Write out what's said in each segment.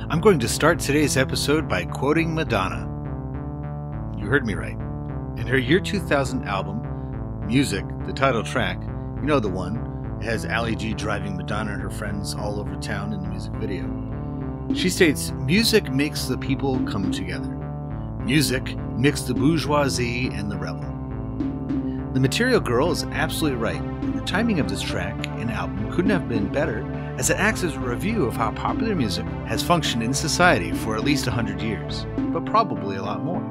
I'm going to start today's episode by quoting Madonna. You heard me right. In her year 2000 album, Music, the title track, you know the one, it has Ali G driving Madonna and her friends all over town in the music video. She states, "Music makes the people come together. Music makes the bourgeoisie and the rebel." The Material Girl is absolutely right. The timing of this track and album couldn't have been better, as it acts as a review of how popular music has functioned in society for at least 100 years, but probably a lot more.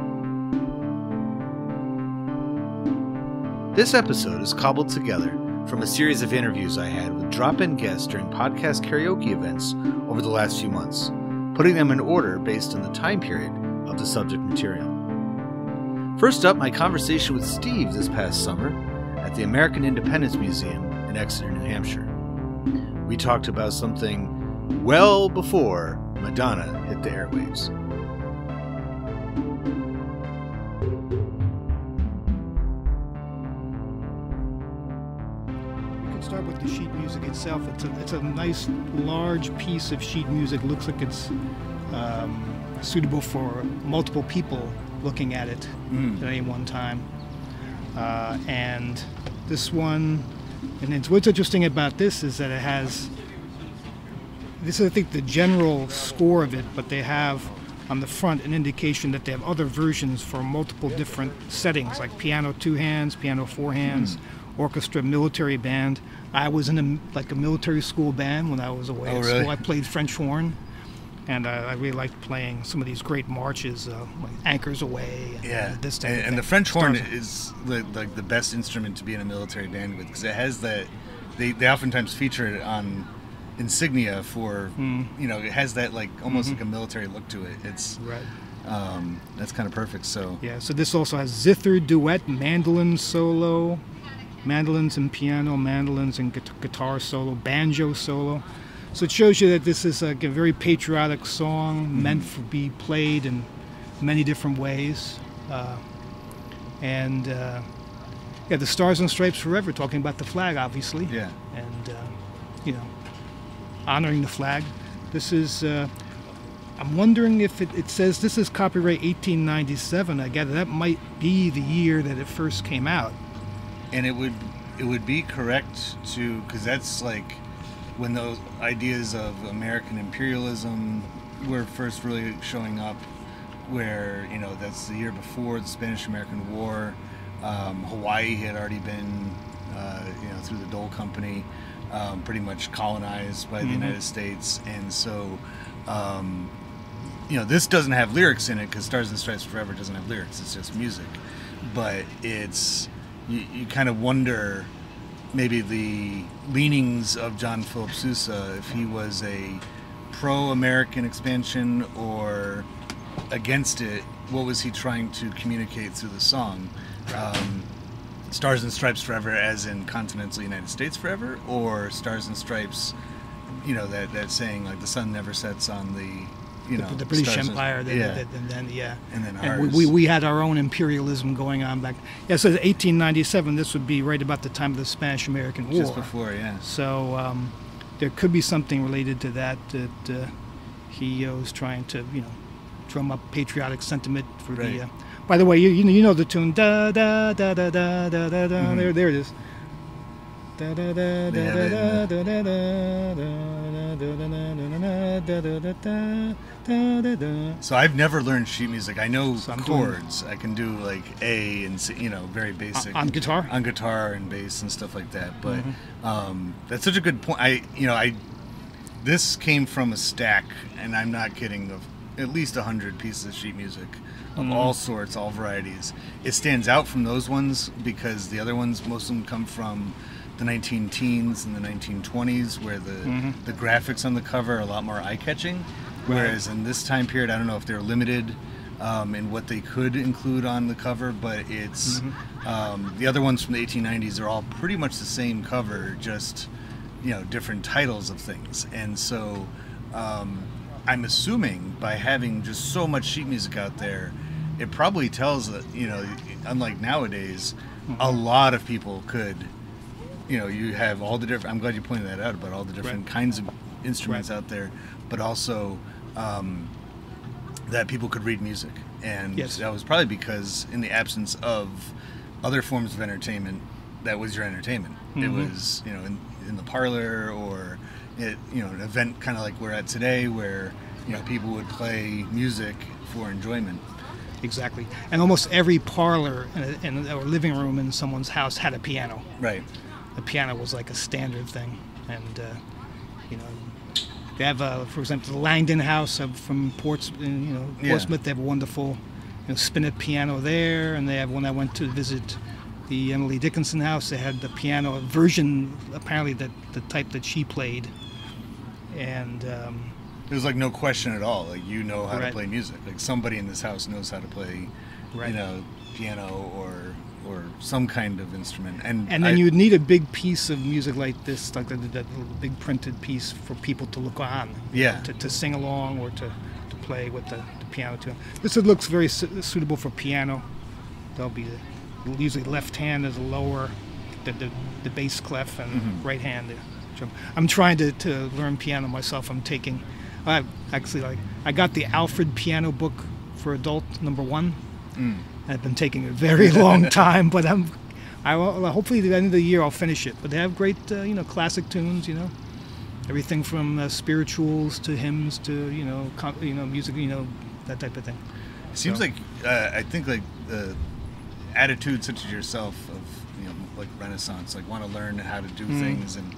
This episode is cobbled together from a series of interviews I had with drop-in guests during podcast karaoke events over the last few months, putting them in order based on the time period of the subject material. First up, my conversation with Steve this past summer at the American Independence Museum in Exeter, New Hampshire. We talked about something well before Madonna hit the airwaves. We can start with the sheet music itself. It's a nice large piece of sheet music. Looks like it's suitable for multiple people looking at it at any one time. And this one, and what's interesting about this is that it has, this is I think the general score of it, but they have on the front an indication that they have other versions for multiple different settings, like piano 2 hands, piano 4 hands, orchestra, military band. I was in a military school band when I was away at school. I played French horn, and I really liked playing some of these great marches, like Anchors Away. And this type of thing. The French horn is like the best instrument to be in a military band with, because it has that. They oftentimes feature it on insignia for it has that like almost like a military look to it. It's right. That's kind of perfect. So so this also has zither duet, mandolin solo, mandolins and piano, mandolins and guitar solo, banjo solo. So it shows you that this is a very patriotic song meant to be played in many different ways. The Stars and Stripes Forever, talking about the flag, obviously. Yeah. And, honoring the flag. This is, I'm wondering if it says this is copyright 1897. I gather that might be the year that it first came out. And it would be correct to, because that's like when those ideas of American imperialism were first really showing up, where, that's the year before the Spanish-American War. Hawaii had already been, through the Dole Company, pretty much colonized by the United States. And so, this doesn't have lyrics in it, because Stars and Stripes Forever doesn't have lyrics. It's just music. But it's, you kind of wonder maybe the leanings of John Philip Sousa, if he was a pro-American expansion or against it. What was he trying to communicate through the song? Stars and Stripes Forever as in continental United States forever, or Stars and Stripes, that saying like the sun never sets on the the British Empire, and then ours. We had our own imperialism going on back. So 1897. This would be right about the time of the Spanish-American War. Just before, yeah. So there could be something related to that he was trying to drum up patriotic sentiment for the. By the way, you know the tune da da da da da da da da. There it is. So I've never learned sheet music. I know chords. I can do like A and C, very basic on guitar and bass and stuff like that. But that's such a good point. This came from a stack, and I'm not kidding, of at least 100 pieces of sheet music of all sorts, all varieties. It stands out from those ones because the other ones, most of them come from the 19-teens and the 1920s, where the graphics on the cover are a lot more eye-catching. Whereas in this time period, I don't know if they're limited in what they could include on the cover, but it's the other ones from the 1890s are all pretty much the same cover, just different titles of things. And so I'm assuming by having just so much sheet music out there, it probably tells that, unlike nowadays, a lot of people could, you have all the different, I'm glad you pointed that out about all the different kinds of instruments out there, but also that people could read music, and Yes. that was probably because in the absence of other forms of entertainment, that was your entertainment. It was, you know, in the parlor, or you know, an event kind of like we're at today, where you know people would play music for enjoyment. Exactly. And almost every parlor or living room in someone's house had a piano. Right. The piano was like a standard thing, and you know, they have, for example, the Langdon House from Portsmouth. They have a wonderful, spinet piano there, and they have one. I went to visit the Emily Dickinson house. They had the piano version, apparently the type that she played, and There's like no question at all. Like, you know how to Right. play music. Like, somebody in this house knows how to play, Right. you know, piano or some kind of instrument. And then you would need a big piece of music like this, like that little big printed piece for people to look on, Yeah. to sing along or to play with the piano too. This looks very suitable for piano. There'll be usually left hand is lower, the bass clef, and right hand. I'm trying to learn piano myself. I got the Alfred piano book for adult #1. I've been taking a very long time, but hopefully at the end of the year I'll finish it. But they have great, classic tunes, everything from spirituals to hymns to music, that type of thing. It seems So- like I think like the attitude such as yourself of like Renaissance, like want to learn how to do things, and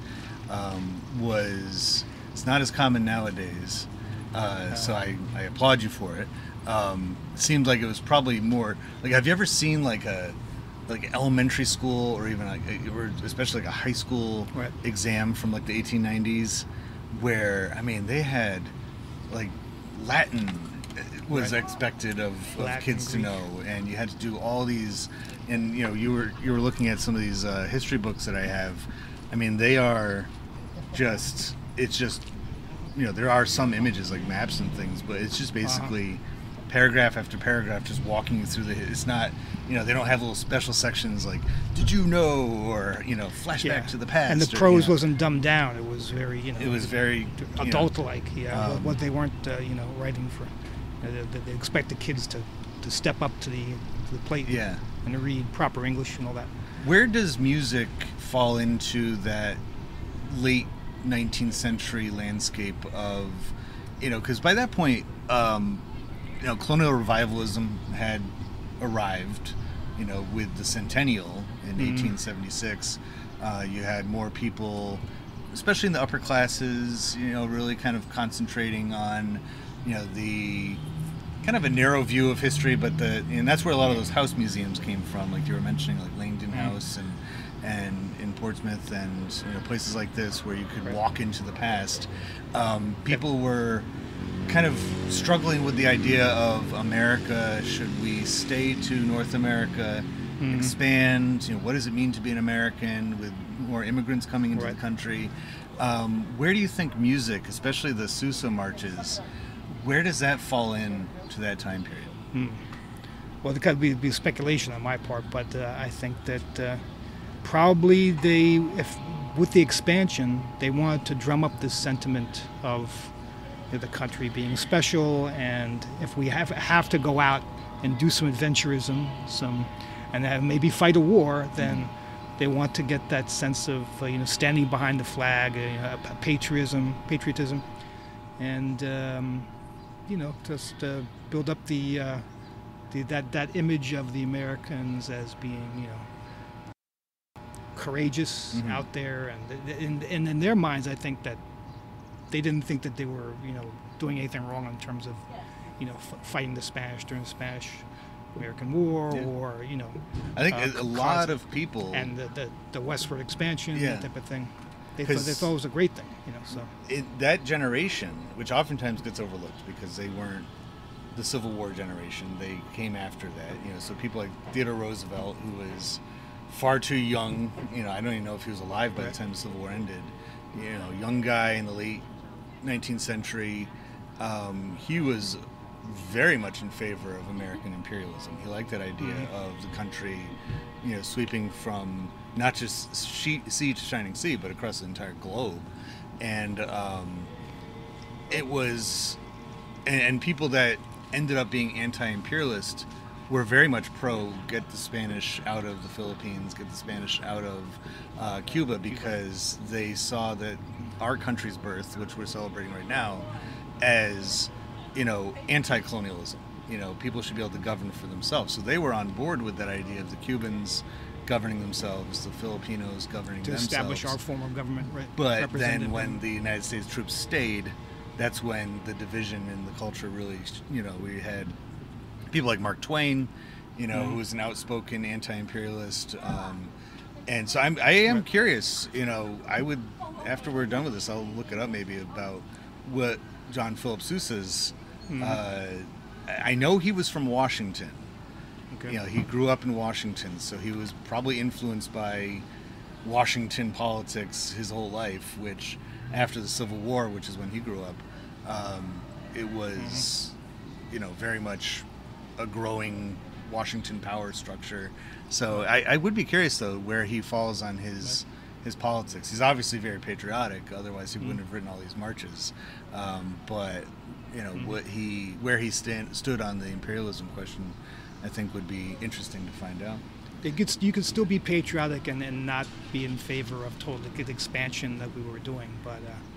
it's not as common nowadays. So I applaud you for it. Seemed like it was probably more like, have you ever seen like elementary school, or even or especially like a high school Right. exam from like the 1890s, where I mean they had like Latin was Right. expected of Latin, kids to Greek. know, and you had to do all these, and you were looking at some of these history books that I have. I mean, they are just, it's just, there are some images like maps and things, but it's just basically paragraph after paragraph just walking you through it's not, they don't have little special sections like, did you know, or flashback to the past, And the or, prose wasn't dumbed down. It was very, it was very adult-like. What they weren't, writing for. They expect the kids to step up to the plate, Yeah. and to read proper English and all that. Where does music fall into that late 19th century landscape of, because by that point, colonial revivalism had arrived, with the centennial in 1876. You had more people, especially in the upper classes, really kind of concentrating on, the kind of a narrow view of history, but and that's where a lot of those house museums came from, like you were mentioning, like Langdon House and in Portsmouth, and places like this where you could walk into the past. People were kind of struggling with the idea of America. Should we stay to North America, expand? What does it mean to be an American with more immigrants coming into the country? Where do you think music, especially the Sousa marches, where does that fall in to that time period? Well, it could be speculation on my part, but I think that probably with the expansion, they wanted to drum up this sentiment of the country being special, and if we have to go out and do some adventurism, and maybe fight a war, then they want to get that sense of standing behind the flag, patriotism, and just build up that image of the Americans as being courageous out there, and in their minds, I think that they didn't think that they were doing anything wrong in terms of fighting the Spanish during the Spanish-American War, or I think a lot of people, and the westward expansion, that type of thing. They 'Cause thought it was a great thing, So that generation, which oftentimes gets overlooked because they weren't the Civil War generation, they came after that. So people like Theodore Roosevelt, who was far too young. I don't even know if he was alive by the time the Civil War ended. Young guy in the late 19th century. He was very much in favor of American imperialism. He liked that idea of the country, sweeping from not just sea to shining sea, but across the entire globe. And it was and people that ended up being anti-imperialist were very much pro get the Spanish out of the Philippines, get the Spanish out of Cuba, because they saw that our country's birth, which we're celebrating right now, as, you know, anti-colonialism. You know, people should be able to govern for themselves. So they were on board with that idea of the Cubans governing themselves, the Filipinos governing themselves. To establish our form of government, right? But then when the United States troops stayed, that's when the division in the culture really, you know, we had people like Mark Twain, you know, who was an outspoken anti-imperialist. And so I am curious, you know, I would, after we're done with this, I'll look it up maybe about what John Philip Sousa's, I know he was from Washington. Okay. You know, he grew up in Washington, so he was probably influenced by Washington politics his whole life, which after the Civil War, which is when he grew up, it was, you know, very much a growing Washington power structure. So I would be curious, though, where he falls on his politics. He's obviously very patriotic, otherwise he wouldn't have written all these marches. But, you know, where he stood on the imperialism question, I think would be interesting to find out. You could still be patriotic and not be in favor of total expansion that we were doing. But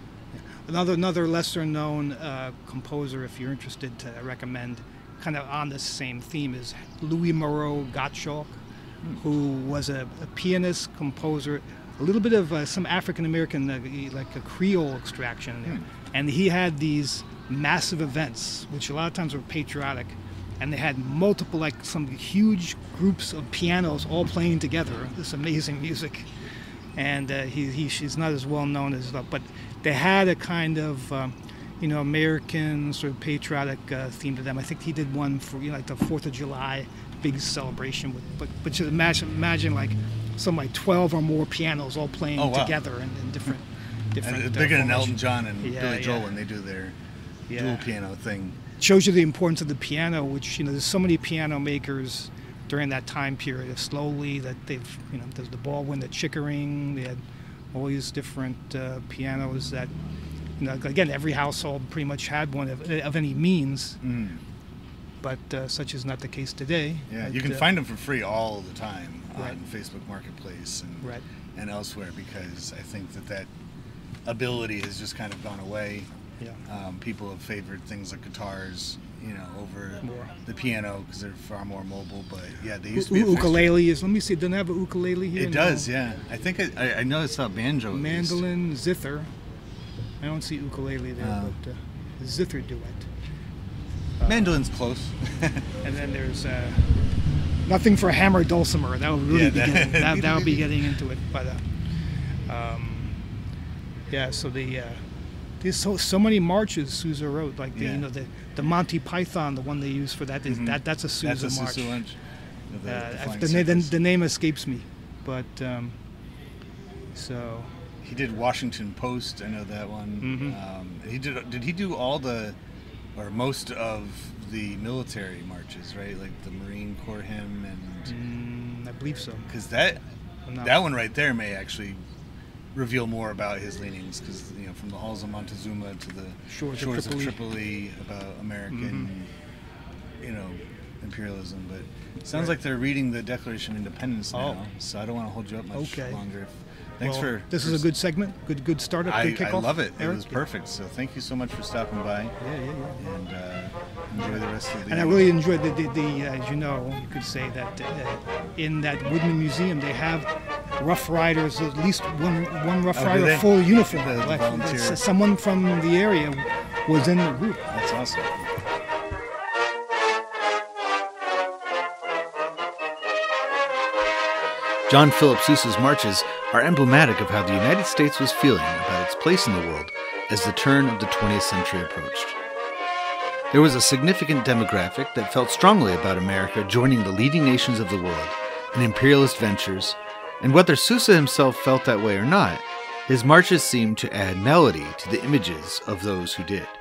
another lesser-known composer, if you're interested, to recommend, kind of on this same theme, is Louis Moreau Gottschalk, who was a pianist, composer, a little bit of some African-American, like a Creole extraction there. And he had these massive events, which a lot of times were patriotic, and they had multiple, like some huge groups of pianos all playing together, this amazing music. And she's not as well known as that, but they had a kind of you know, American sort of patriotic theme to them. I think he did one for, you know, like the 4th of July big celebration, but just imagine like some like 12 or more pianos all playing together in different. And it's bigger than Elton John and Billy Joel when they do their dual piano thing. Shows you the importance of the piano, which, you know, there's so many piano makers during that time period. Slowly that they've, you know, there's the Baldwin, the Chickering, they had all these different pianos that, you know, again, every household pretty much had one of any means. But such is not the case today. Yeah, you can find them for free all the time on Facebook Marketplace and elsewhere, because I think that ability has just kind of gone away. People have favored things like guitars, you know, over the piano because they're far more mobile. But yeah, they used to be ukulele is. Let me see. Doesn't it have an ukulele here? It does. Yeah, I think I know it's not banjo. Mandolin, zither. I don't see ukulele there, but zither duet. Mandolin's close. And then there's nothing for hammer dulcimer. That would really that would be getting into it. But so there's so many marches Sousa wrote, like you know, the Monty Python, the one they use for that is that's a Sousa march. The name escapes me, but so he did Washington Post. I know that one. He did he do all the or most of the military marches, right? Like the Marine Corps hymn and I believe so. Because that one right there may actually reveal more about his leanings, because, you know, from the halls of Montezuma to the shores of Tripoli about American, you know, imperialism. But it sounds like they're reading the Declaration of Independence now, so I don't want to hold you up much longer. Thanks for this is a good segment, good startup, good kickoff. I love it. Eric? It was perfect. So thank you so much for stopping by. And enjoy the rest of the. And I really enjoyed the as you know, you could say that in that Woodman Museum they have Rough Riders, at least one Rough Rider full uniform. Like, someone from the area was in the group. That's awesome. John Philip Sousa's marches are emblematic of how the United States was feeling about its place in the world as the turn of the 20th century approached. There was a significant demographic that felt strongly about America joining the leading nations of the world in imperialist ventures, and whether Sousa himself felt that way or not, his marches seemed to add melody to the images of those who did.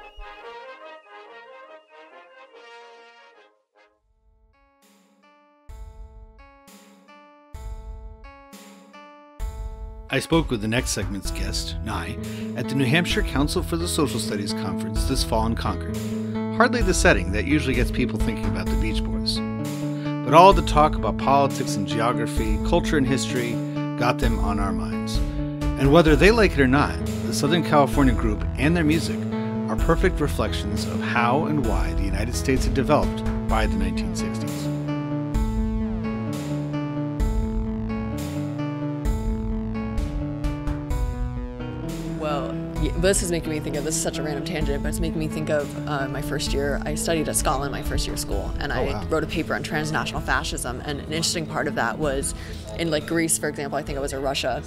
I spoke with the next segment's guest, Nigh, at the New Hampshire Council for the Social Studies Conference this fall in Concord, hardly the setting that usually gets people thinking about the Beach Boys. But all the talk about politics and geography, culture and history got them on our minds. And whether they like it or not, the Southern California group and their music are perfect reflections of how and why the United States had developed by the 1960s. Well, this is making me think of, this is such a random tangent, but it's making me think of my first year. I studied at Scotland my first year of school, and I wrote a paper on transnational fascism, and an interesting part of that was in like Greece, for example, I think it was, or Russia,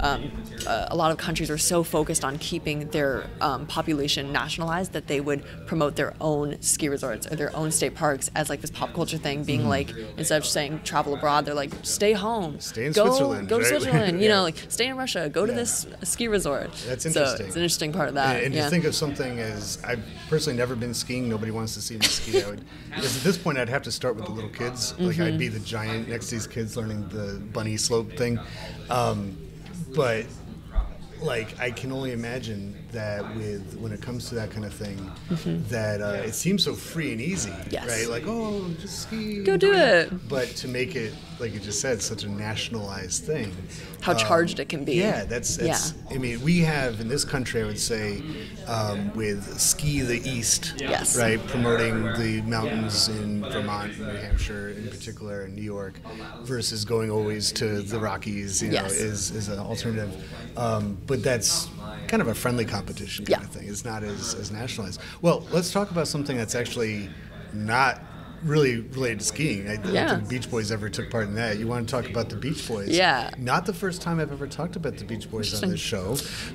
a lot of countries were so focused on keeping their population nationalized that they would promote their own ski resorts or their own state parks as like this pop culture thing, being like, instead of saying travel abroad, they're like, stay home, stay in Switzerland, go to right? Switzerland, you know, like stay in Russia, go to this ski resort. That's interesting. So it's an interesting part of that. And to think of something as, I've personally never been skiing, nobody wants to see me ski. Because at this point I'd have to start with the little kids. Like I'd be the giant next to these kids learning the bunny slope thing. But like I can only imagine that when it comes to that kind of thing, that it seems so free and easy, right? Like, oh, just ski, go do it. But to make it, like you just said, such a nationalized thing, how charged it can be. Yeah, that's. I mean, we have in this country, I would say, with Ski the East, right, promoting the mountains in Vermont, New Hampshire, in particular, and New York, versus going always to the Rockies, you know, is an alternative. But that's kind of a friendly competition kind of thing. It's not as nationalized. Well, let's talk about something that's actually not really related to skiing. I don't think Beach Boys ever took part in that. You want to talk about the Beach Boys? Yeah. Not the first time I've ever talked about the Beach Boys on this show,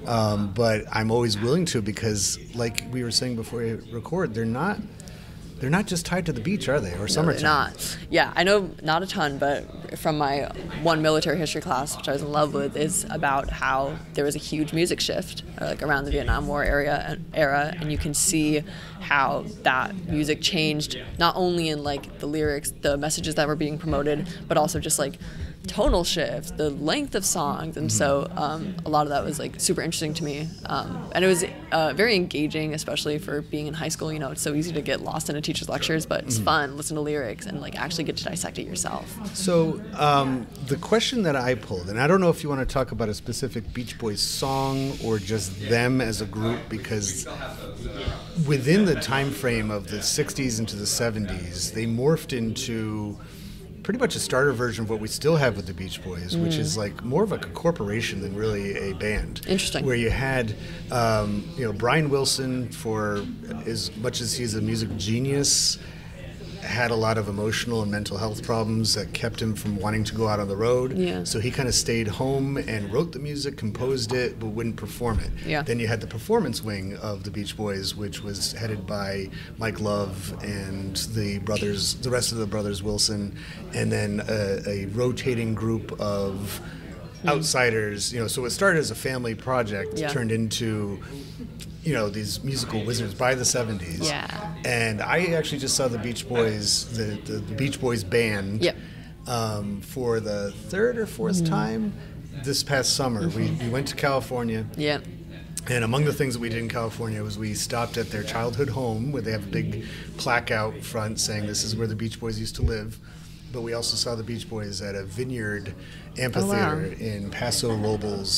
but I'm always willing to, because like we were saying before we record, they're not just tied to the beach, are they? Or summertime? They're not. Yeah, I know not a ton, but from my one military history class, which I was in love with, is about how there was a huge music shift like around the Vietnam War era, and you can see how that music changed, not only in like the lyrics, the messages that were being promoted, but also just like tonal shifts, the length of songs, and so a lot of that was like super interesting to me, and it was very engaging, especially for being in high school. You know, it's so easy to get lost in a teacher's lectures, but it's fun, listen to lyrics and like actually get to dissect it yourself. So the question that I pulled, and I don't know if you want to talk about a specific Beach Boys song or just them as a group, because within the time frame of the 60s into the 70s, they morphed into pretty much a starter version of what we still have with the Beach Boys, which is like more of a corporation than really a band. Interesting. Where you had, Brian Wilson, for as much as he's a music genius, had a lot of emotional and mental health problems that kept him from wanting to go out on the road. Yeah. So he kind of stayed home and wrote the music, composed it, but wouldn't perform it. Yeah. Then you had the performance wing of the Beach Boys, which was headed by Mike Love and the rest of the brothers Wilson, and then a rotating group of outsiders. You know, so it started as a family project, turned into these musical wizards by the 70s. Yeah. And I actually just saw the Beach Boys, the Beach Boys band, for the third or fourth time this past summer. We went to California. Yeah. And among the things that we did in California was we stopped at their childhood home, where they have a big plaque out front saying this is where the Beach Boys used to live. But we also saw the Beach Boys at a vineyard amphitheater in Paso Robles,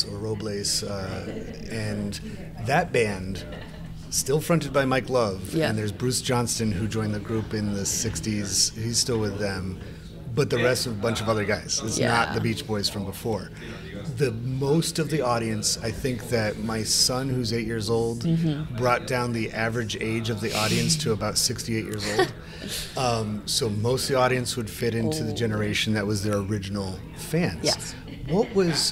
and that band, still fronted by Mike Love, and there's Bruce Johnston, who joined the group in the 60s. He's still with them, but the rest of a bunch of other guys. It's not the Beach Boys from before. The most of the audience, I think that my son, who's 8 years old, brought down the average age of the audience to about 68 years old. So most of the audience would fit into the generation that was their original fans. Yes. What was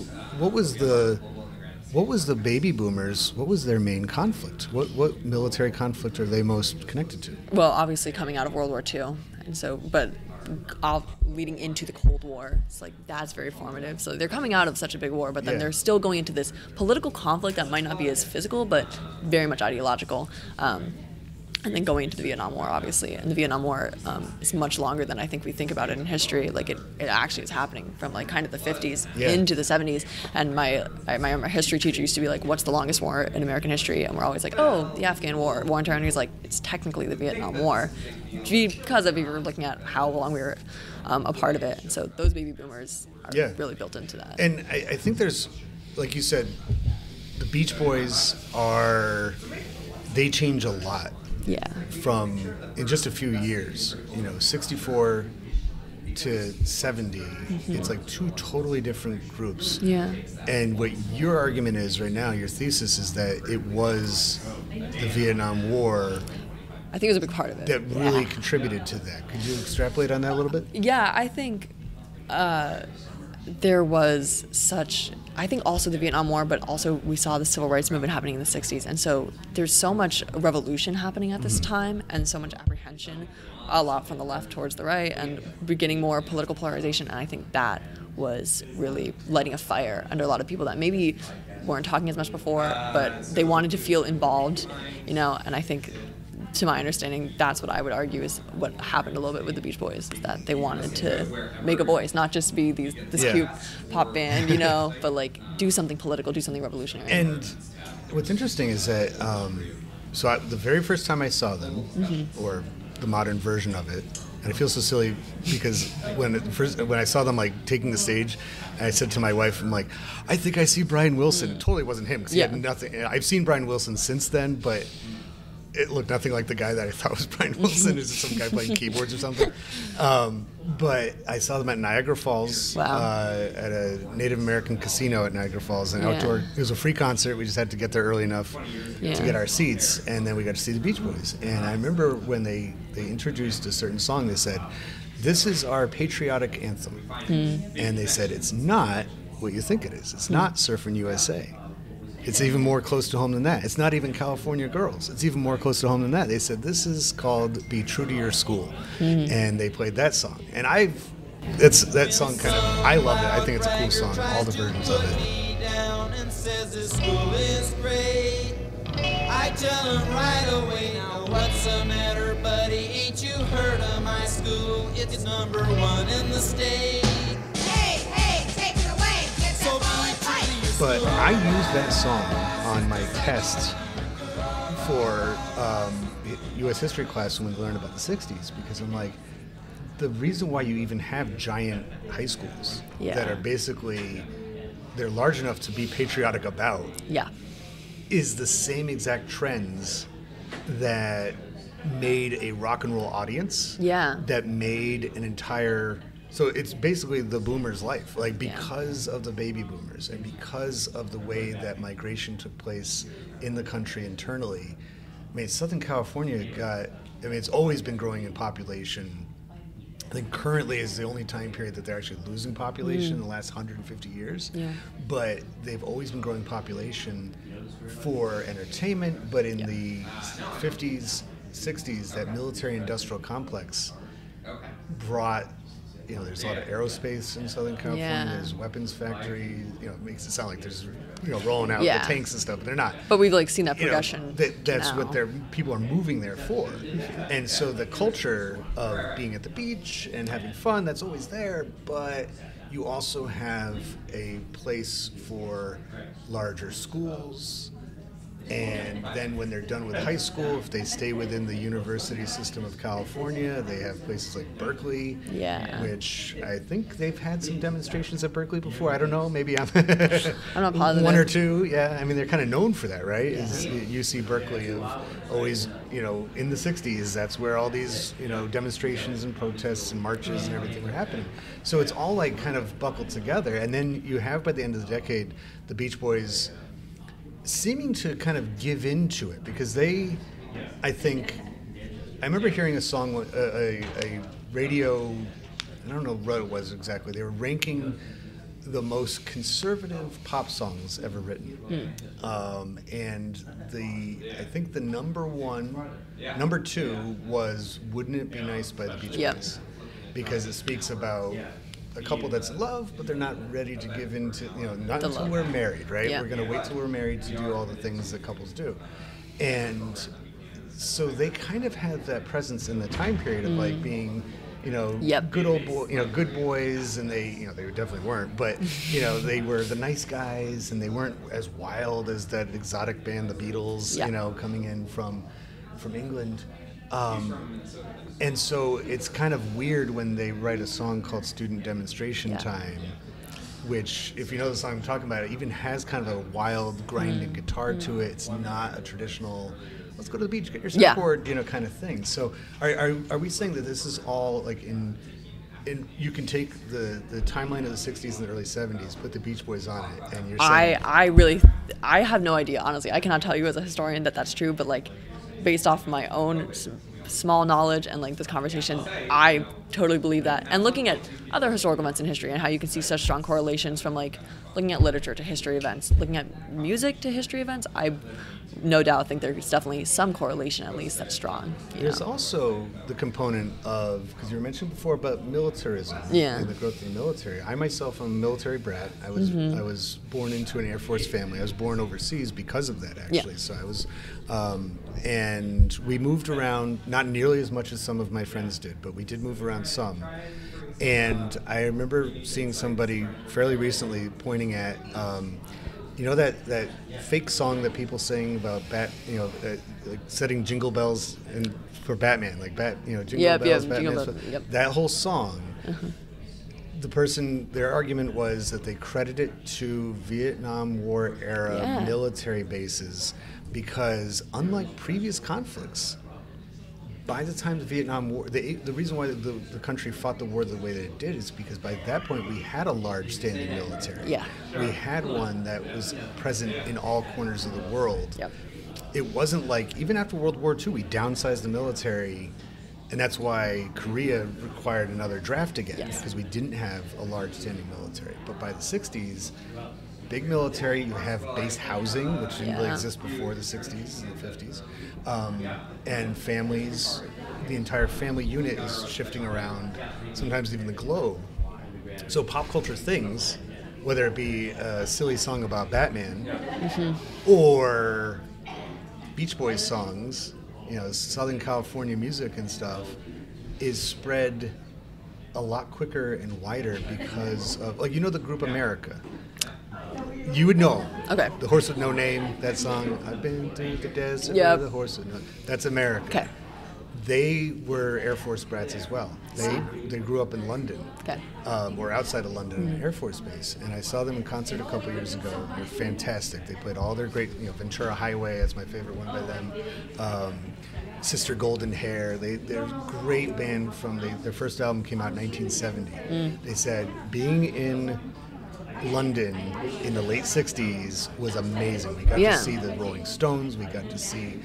the baby boomers? What was their main conflict? What military conflict are they most connected to? Well, obviously coming out of World War II, and so, but leading into the Cold War, it's like that's very formative. So they're coming out of such a big war, but then they're still going into this political conflict that might not be as physical, but very much ideological. and then going into the Vietnam War, obviously. And the Vietnam War is much longer than I think we think about it in history. Like it actually is happening from like kind of the 50s into the 70s. And my history teacher used to be like, "What's the longest war in American history?" And we're always like, "Oh, the Afghan War, War in Terror." And he's like, "It's technically the Vietnam War," because of, you were looking at how long we were a part of it. And so those baby boomers are really built into that. And I think there's, like you said, the Beach Boys they change a lot. Yeah. From in just a few years, 64 to 70, it's like two totally different groups. Yeah. And what your argument is right now, your thesis is that it was the Vietnam War. I think it was a big part of it. That really contributed to that. Could you extrapolate on that a little bit? Yeah, I think there was such, I think also the Vietnam War, but also we saw the civil rights movement happening in the 60s. And so there's so much revolution happening at this time and so much apprehension, a lot from the left towards the right, and beginning more political polarization. And I think that was really lighting a fire under a lot of people that maybe weren't talking as much before, but they wanted to feel involved, and I think, to my understanding, that's what I would argue is what happened a little bit with the Beach Boys, is that they wanted to make a voice, not just be this cute pop band, but like do something political, do something revolutionary. And what's interesting is that, the very first time I saw them, or the modern version of it, and I feel so silly because when I saw them like taking the stage, I said to my wife, I'm like, I think I see Brian Wilson. It totally wasn't him because he had nothing. I've seen Brian Wilson since then, but it looked nothing like the guy that I thought was Brian Wilson. It's just some guy playing keyboards or something. But I saw them at Niagara Falls, at a Native American casino at Niagara Falls, an outdoor. It was a free concert. We just had to get there early enough to get our seats, and then we got to see the Beach Boys. And I remember when they introduced a certain song, they said, "This is our patriotic anthem," and they said, "It's not what you think it is. It's not Surfin' USA. It's even more close to home than that. It's not even California Girls. It's even more close to home than that." They said, "This is called Be True to Your School." And they played that song. And that song kind of, I love it. I think it's a cool song, all the versions of it. I tell him right away, now what's the matter, buddy? Ain't you heard of my school? It's number 1 in the state. Hey, take it away. Get that ball and fight. But I used that song on my test for U.S. history class when we learned about the 60s, because I'm like, the reason why you even have giant high schools that are basically, they're large enough to be patriotic about, is the same exact trends that made a rock and roll audience, that made an entire... So it's basically the boomers' life, like because of the baby boomers and because of the way that migration took place in the country internally. I mean, Southern California it's always been growing in population. I think currently is the only time period that they're actually losing population in the last 150 years. But they've always been growing population for entertainment, but in the 50s, 60s, that military-industrial complex brought... there's a lot of aerospace in Southern California. There's weapons factory. It makes it sound like there's, rolling out the tanks and stuff, but they're not. But we've seen that progression. That's what people are moving there for. And so the culture of being at the beach and having fun, that's always there. But you also have a place for larger schools. And then when they're done with high school, if they stay within the university system of California, they have places like Berkeley, which I think they've had some demonstrations at Berkeley before. I don't know, maybe I'm not positive. One or two, I mean, they're kind of known for that, right? UC Berkeley of always, in the 60s, that's where all these, demonstrations and protests and marches and everything were happening. So it's all like kind of buckled together. And then you have, by the end of the decade, the Beach Boys seeming to kind of give into it, because I remember hearing a song, a radio, I don't know what it was exactly, they were ranking the most conservative pop songs ever written. And I think the number 2 was Wouldn't It Be Nice by the Beach Boys, because it speaks about a couple that's in love, but they're not ready to give into, not until we're married, right? We're going to wait till we're married to do all the things that couples do. And so they kind of had that presence in the time period of like being, Yep. good old boy, good boys, and they definitely weren't, but they were the nice guys, and they weren't as wild as that exotic band, the Beatles, coming in from England. And so it's kind of weird when they write a song called Student Demonstration Time, which, if you know the song I'm talking about, it even has kind of a wild, grinding guitar to it. It's not a traditional, let's go to the beach, get your surfboard, kind of thing. So are we saying that this is all like in you can take the timeline of the 60s and the early 70s, put the Beach Boys on it, and you're saying... I have no idea, honestly. I cannot tell you as a historian that that's true, but like based off my own small knowledge and like this conversation, I totally believe that. And looking at other historical events in history and how you can see such strong correlations from like looking at literature to history events, looking at music to history events, I no doubt think there's definitely some correlation, at least that's strong. There's also the component of, because you were mentioned before about militarism and the growth of the military. I myself am a military brat. I was born into an Air Force family. I was born overseas because of that, actually. So I was, and we moved around, not nearly as much as some of my friends did, but we did move around some. And I remember seeing somebody fairly recently pointing at, that fake song that people sing about like setting jingle bells for Batman, like jingle bells, Batman. That whole song. Their argument was that they credit it to Vietnam War era military bases because, unlike previous conflicts, by the time the Vietnam War, the reason why the country fought the war the way that it did is because by that point we had a large standing military. Yeah. We had one that was present in all corners of the world. Yep. It wasn't like, even after World War II, we downsized the military, and that's why Korea required another draft again, because we didn't have a large standing military. But by the 60s, big military, you have base housing, which didn't really exist before the 60s and the 50s. And families, the entire family unit is shifting around, sometimes even the globe. So pop culture things, whether it be a silly song about Batman or Beach Boys songs, Southern California music and stuff, is spread a lot quicker and wider because of, the group America. You would know. Okay. The Horse with No Name, that song, I've been through the desert with the horse with no... That's America. Okay. They were Air Force brats as well. They grew up in London, or outside of London, an Air Force base. And I saw them in concert a couple years ago. They're fantastic. They played all their great, Ventura Highway, that's my favorite one by them. Sister Golden Hair. They're a great band from their first album came out in 1970. They said being in London in the late 60s was amazing. We got to see the Rolling Stones, we got to see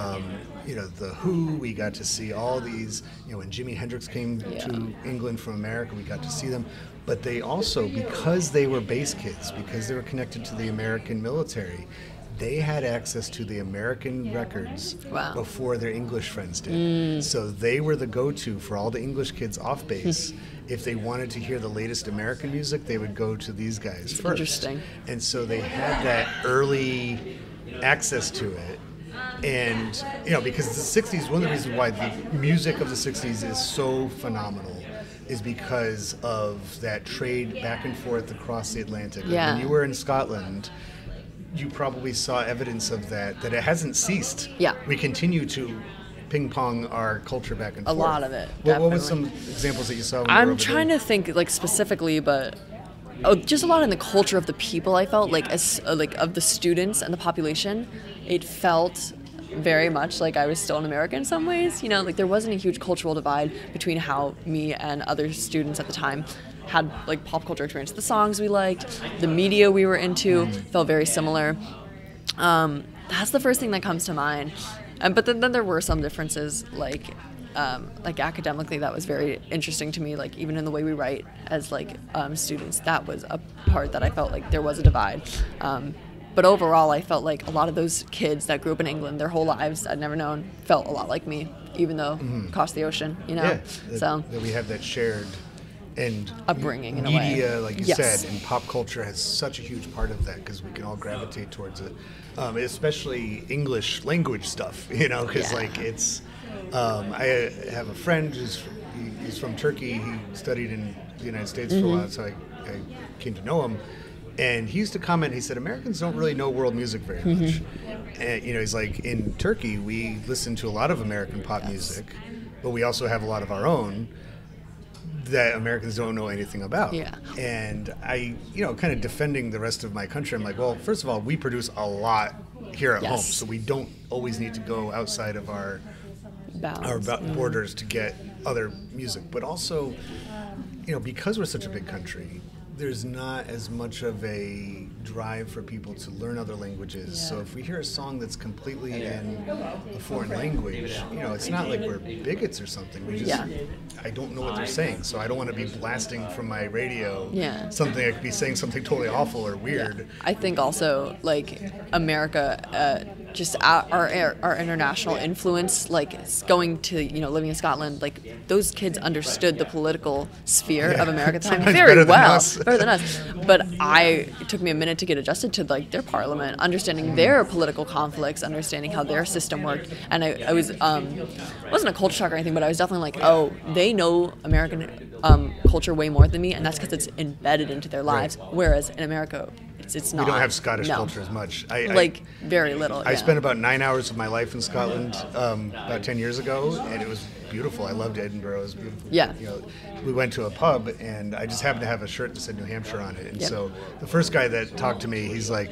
the Who, we got to see all these, when Jimi Hendrix came to England from America, we got to see them. But they also, because they were base kids, because they were connected to the American military, they had access to the American records before their English friends did. So they were the go-to for all the English kids off base. If they wanted to hear the latest American music, they would go to these guys first. Interesting. And so they had that early access to it. And, because the 60s, one of the reasons why the music of the 60s is so phenomenal is because of that trade back and forth across the Atlantic. Yeah. When you were in Scotland, you probably saw evidence of that it hasn't ceased. Yeah. We continue to ping pong our culture back and forth. A lot of it. What were some examples that you saw? I'm trying to think like specifically, but just a lot in the culture of the people. I felt like of the students and the population, it felt very much like I was still an American in some ways. Like there wasn't a huge cultural divide between how me and other students at the time had like pop culture experience. The songs we liked, the media we were into felt very similar. That's the first thing that comes to mind. But then there were some differences, like academically, that was very interesting to me. Like even in the way we write as students, that was a part that I felt like there was a divide. But overall, I felt like a lot of those kids that grew up in England, their whole lives I'd never known, felt a lot like me, even though across the ocean, Yeah, so that we have that shared and upbringing in media, a way. like you Yes. said, and pop culture has such a huge part of that because we can all gravitate towards it, especially English language stuff. Because Yeah. like it's. I have a friend he's from Turkey. He studied in the United States for a while, so I came to know him. And he used to comment, he said, Americans don't really know world music very much. And, he's like, in Turkey, we listen to a lot of American pop music, but we also have a lot of our own that Americans don't know anything about. Yeah. And I, kind of defending the rest of my country, I'm like, well, first of all, we produce a lot here at Yes. home, so we don't always need to go outside of our Bounds. borders to get other music. But also, because we're such a big country, there's not as much of a drive for people to learn other languages. So if we hear a song that's completely in a foreign language, it's not like we're bigots or something. We just, I don't know what they're saying, so I don't want to be blasting from my radio something I could be saying something totally awful or weird. Yeah. I think also like America, just our international influence, like going to living in Scotland, like those kids understood the political sphere of America at the time Sometimes very better than well, us. better than us. But it took me a minute to get adjusted to like their parliament, understanding their political conflicts, understanding how their system worked, and I was wasn't a culture shock or anything, but I was definitely like, oh, they know American culture way more than me, and that's because it's embedded into their lives. Right. Whereas in America, it's not. We don't have Scottish culture as much. Very little. I spent about 9 hours of my life in Scotland about 10 years ago, and it was beautiful. I loved Edinburgh. It was beautiful. Yeah. We went to a pub, and I just happened to have a shirt that said New Hampshire on it. And so the first guy that talked to me, he's like,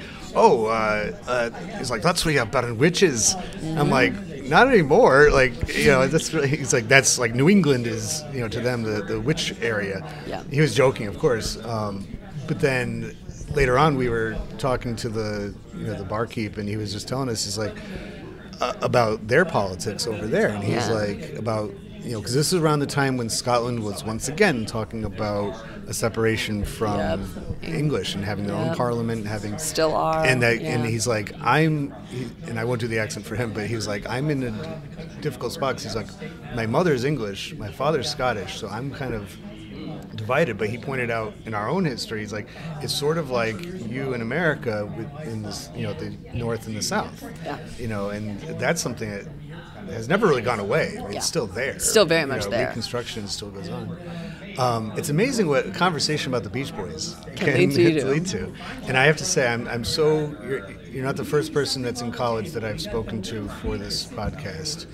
he's like, that's where you have Baron witches. Mm-hmm. I'm like, not anymore. Like, that's really, he's like, that's like New England is, to them, the witch area. Yeah. He was joking, of course. But then later on, we were talking to the barkeep, and he was just telling us, he's like, about their politics over there. And he's like, about, because this is around the time when Scotland was once again talking about a separation from English and having their own parliament, having still are, and he's like, and I won't do the accent for him, but he was like, I'm in a difficult spot because he's like, my mother's English, my father's Scottish, so I'm kind of divided. But he pointed out in our own history, he's like, it's sort of like you in America in this, the North and the South, and that's something that has never really gone away. I mean, it's still there. Still very much there. Reconstruction still goes on. It's amazing what a conversation about the Beach Boys can lead to. And I have to say, I'm so, you're not the first person that's in college that I've spoken to for this podcast.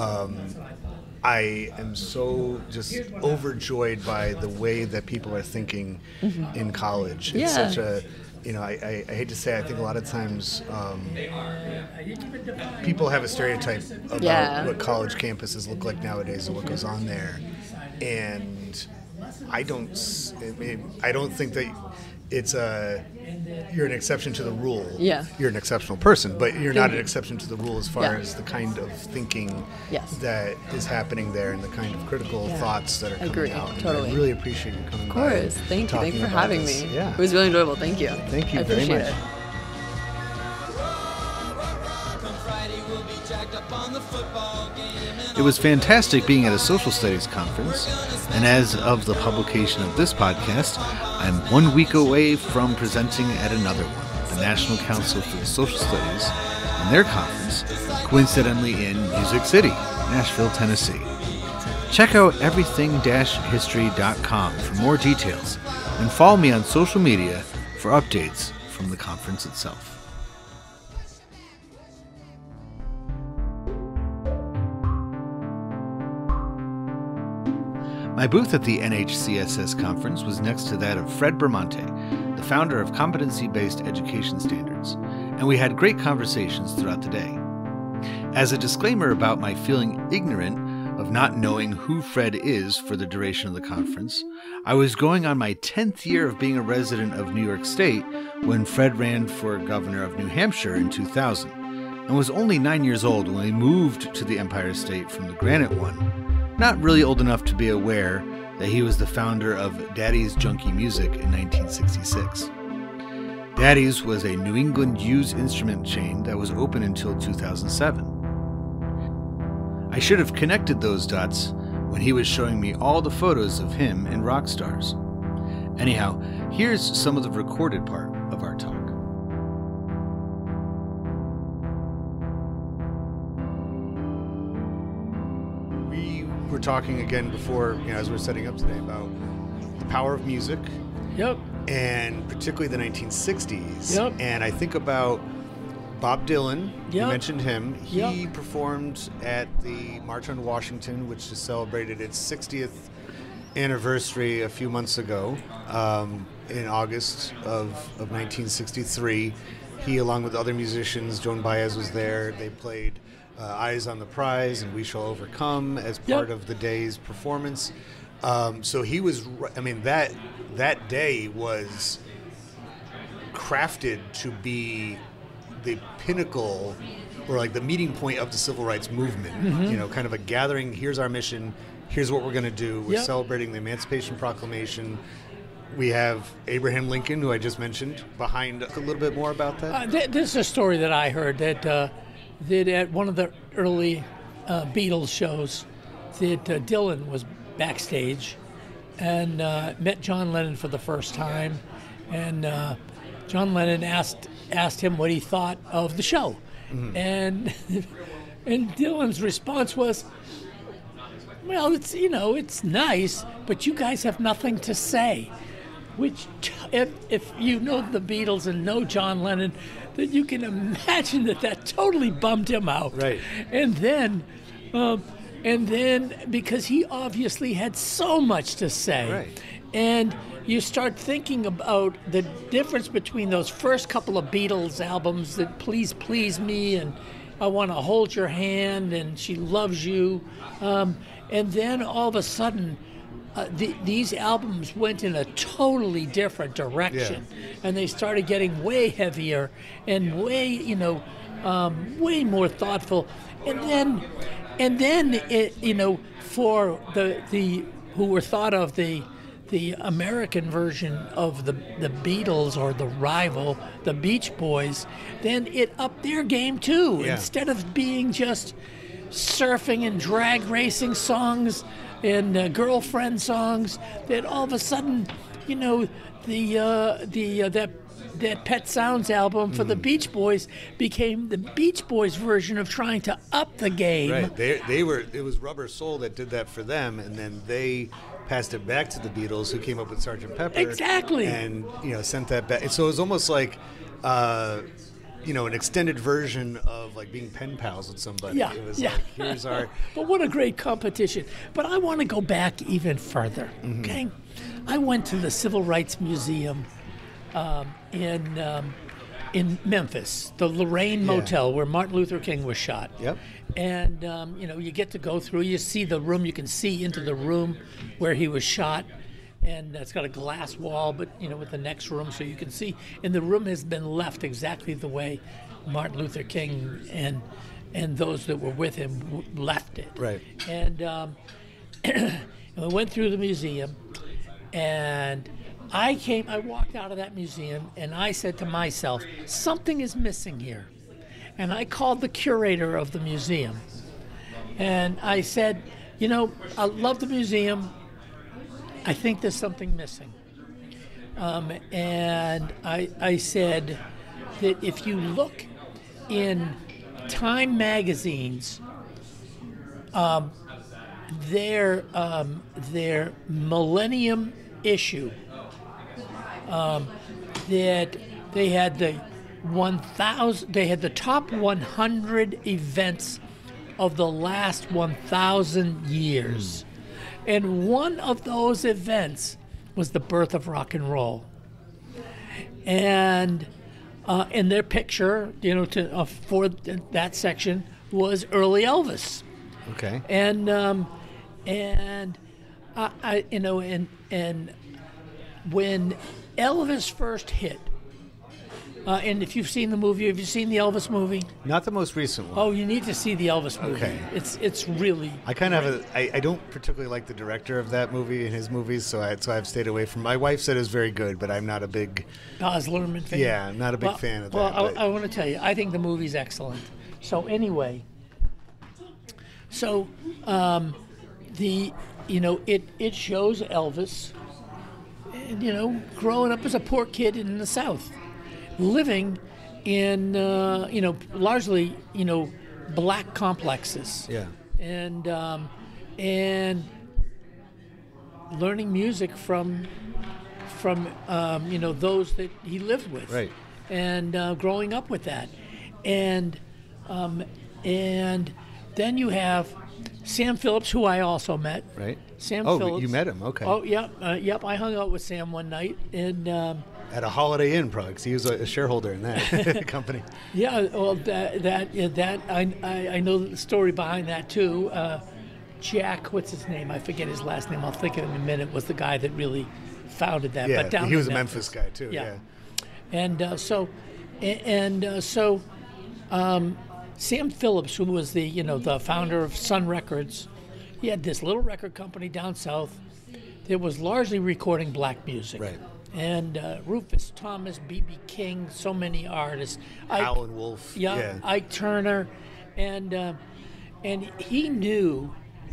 I am so just overjoyed by the way that people are thinking in college. It's such a, I hate to say, I think a lot of times people have a stereotype about what college campuses look like nowadays and what goes on there. And I don't think that it's you're an exception to the rule. Yeah. You're an exceptional person, but you're not an exception to the rule as far as the kind of thinking that is happening there and the kind of critical thoughts that are coming out. Totally. I really appreciate you coming by. Of course. Thank you. Thanks for having me. Yeah. It was really enjoyable. Thank you. Thank you very much. It was fantastic being at a social studies conference, and as of the publication of this podcast, I'm 1 week away from presenting at another one, the National Council for Social Studies, and their conference, coincidentally in Music City, Nashville, Tennessee. Check out everything-history.com for more details, and follow me on social media for updates from the conference itself. My booth at the NHCSS conference was next to that of Fred Bermonte, the founder of Competency-Based Education Standards, and we had great conversations throughout the day. As a disclaimer about my feeling ignorant of not knowing who Fred is for the duration of the conference, I was going on my 10th year of being a resident of New York State when Fred ran for governor of New Hampshire in 2000, and was only 9 years old when we moved to the Empire State from the Granite one. Not really old enough to be aware that he was the founder of Daddy's Junkie Music in 1966. Daddy's was a New England used instrument chain that was open until 2007. I should have connected those dots when he was showing me all the photos of him and rock stars. Anyhow, here's some of the recorded part of our talk. We were talking again before, as we were setting up today, about the power of music. Yep. And particularly the 1960s. Yep. And I think about Bob Dylan. Yep. You mentioned him. He Yep. performed at the March on Washington, which just celebrated its 60th anniversary a few months ago, in August of 1963. He, along with other musicians, Joan Baez was there. They played Eyes on the Prize and We Shall Overcome as part of the day's performance. So he was, that day was crafted to be the pinnacle or like the meeting point of the civil rights movement. Mm-hmm. Kind of a gathering. Here's our mission. Here's what we're going to do. We're Yep. celebrating the Emancipation Proclamation. We have Abraham Lincoln, who I just mentioned, behind a little bit more about that. This is a story that I heard that at one of the early Beatles shows that Dylan was backstage and met John Lennon for the first time, and John Lennon asked him what he thought of the show, and Dylan's response was, "Well, it's nice, but you guys have nothing to say." Which, if you know the Beatles and know John Lennon, then you can imagine that totally bummed him out. Right. And then because he obviously had so much to say, Right. and you start thinking about the difference between those first couple of Beatles albums, that Please Please Me and I Want to Hold Your Hand and She Loves You, and then all of a sudden these albums went in a totally different direction, and they started getting way heavier and way more thoughtful, and then it, for the who were thought of the American version of the Beatles or the rival, the Beach Boys, then it upped their game too. Yeah. Instead of being just surfing and drag racing songs and girlfriend songs, that all of a sudden, that Pet Sounds album for the Beach Boys became the Beach Boys version of trying to up the game. Right. It was Rubber Soul that did that for them, and then they passed it back to the Beatles, who came up with Sgt. Pepper. Exactly. And sent that back. So it was almost like an extended version of like being pen pals with somebody. Yeah, It was yeah. like, here's our... But what a great competition. But I want to go back even further, okay? I went to the Civil Rights Museum in Memphis, the Lorraine Motel where Martin Luther King was shot. Yep. And, you get to go through, you see the room, you can see into the room where he was shot. And it's got a glass wall, but, with the next room, so you can see. And the room has been left exactly the way Martin Luther King and those that were with him left it. Right. And we went through the museum, and I walked out of that museum, and I said to myself, something is missing here. And I called the curator of the museum, and I said, I love the museum. I think there's something missing. And I said that if you look in Time magazines, their Millennium issue, that they had the top 100 events of the last 1,000 years. And one of those events was the birth of rock and roll. And in their picture, for that section was early Elvis. Okay. And when Elvis first hit, and if you've seen the movie, have you seen the Elvis movie? Not the most recent one. Oh, you need to see the Elvis movie. Okay. It's really. I kind of have I don't particularly like the director of that movie and his movies, so I've stayed away from. My wife said it was very good, but I'm not a big Baz Luhrmann fan. Yeah, I'm not a big fan of that. Well, I want to tell you, I think the movie's excellent. So anyway, it shows Elvis, and growing up as a poor kid in the South, living in largely black complexes. Yeah. And learning music from those that he lived with, Right. and growing up with that, and then you have Sam Phillips, who I also met. Right. Sam Oh, Phillips. you met him. Okay. Oh, yep. I hung out with Sam one night, and At a Holiday Inn, probably, 'cause he was a shareholder in that company. yeah, well, that I know the story behind that too. Jack, what's his name? I forget his last name. I'll think of him in a minute. Was the guy that really founded that. Yeah, but down he was in a Memphis guy too. Yeah. Yeah. And so Sam Phillips, who was the founder of Sun Records, he had this little record company down south that was largely recording black music. Right. And Rufus Thomas, B.B. King, so many artists. Howlin' Wolf. Yeah, Ike Turner, and he knew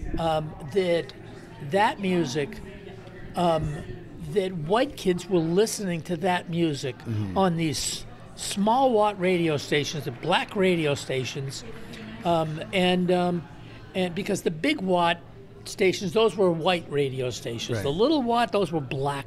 that music, that white kids were listening to that music on these small watt radio stations, the black radio stations, and because the big watt stations, those were white radio stations. Right. The little watt, those were black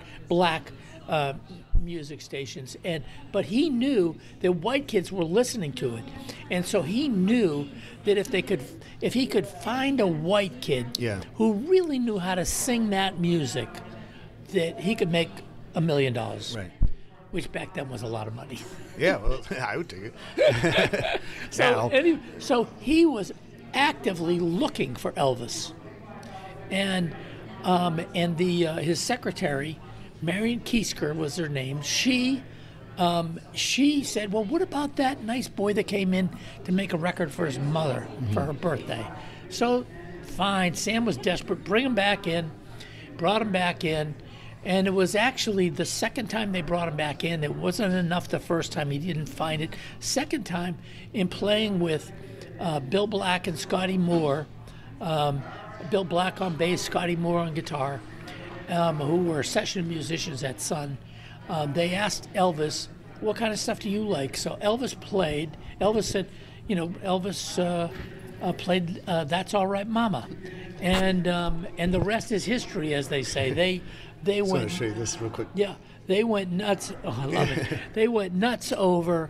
music stations. But he knew that white kids were listening to it, and so he knew that if he could find a white kid who really knew how to sing that music, that he could make $1 million. Right. Which back then was a lot of money. Yeah, well, I would take it. So he was actively looking for Elvis, and his secretary, Marion Kiesker was her name. She said, "Well, what about that nice boy that came in to make a record for his mother for her birthday?" So, fine. Sam was desperate. Bring him back in. Brought him back in. And it was actually the second time they brought him back in. It wasn't enough the first time. He didn't find it. Second time, in playing with Bill Black and Scotty Moore, Bill Black on bass, Scotty Moore on guitar, who were session musicians at Sun, they asked Elvis, "What kind of stuff do you like?" So Elvis played. Elvis said, Elvis played "That's All Right, Mama," and the rest is history, as they say. They I want went. to show you this real quick. Yeah, they went nuts. Oh, I love it. They went nuts over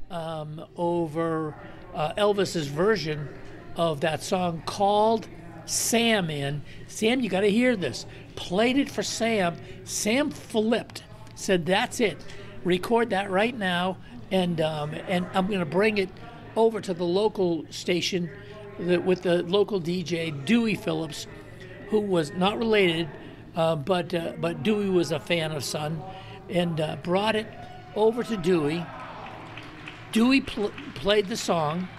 Elvis's version of that song, called Sam in. Sam, you got to hear this. Played it for Sam. Sam flipped. Said, "That's it. Record that right now, and I'm going to bring it over to the local station with the local DJ Dewey Phillips, who was not related." But Dewey was a fan of Sun, and brought it over to Dewey. Dewey played the song.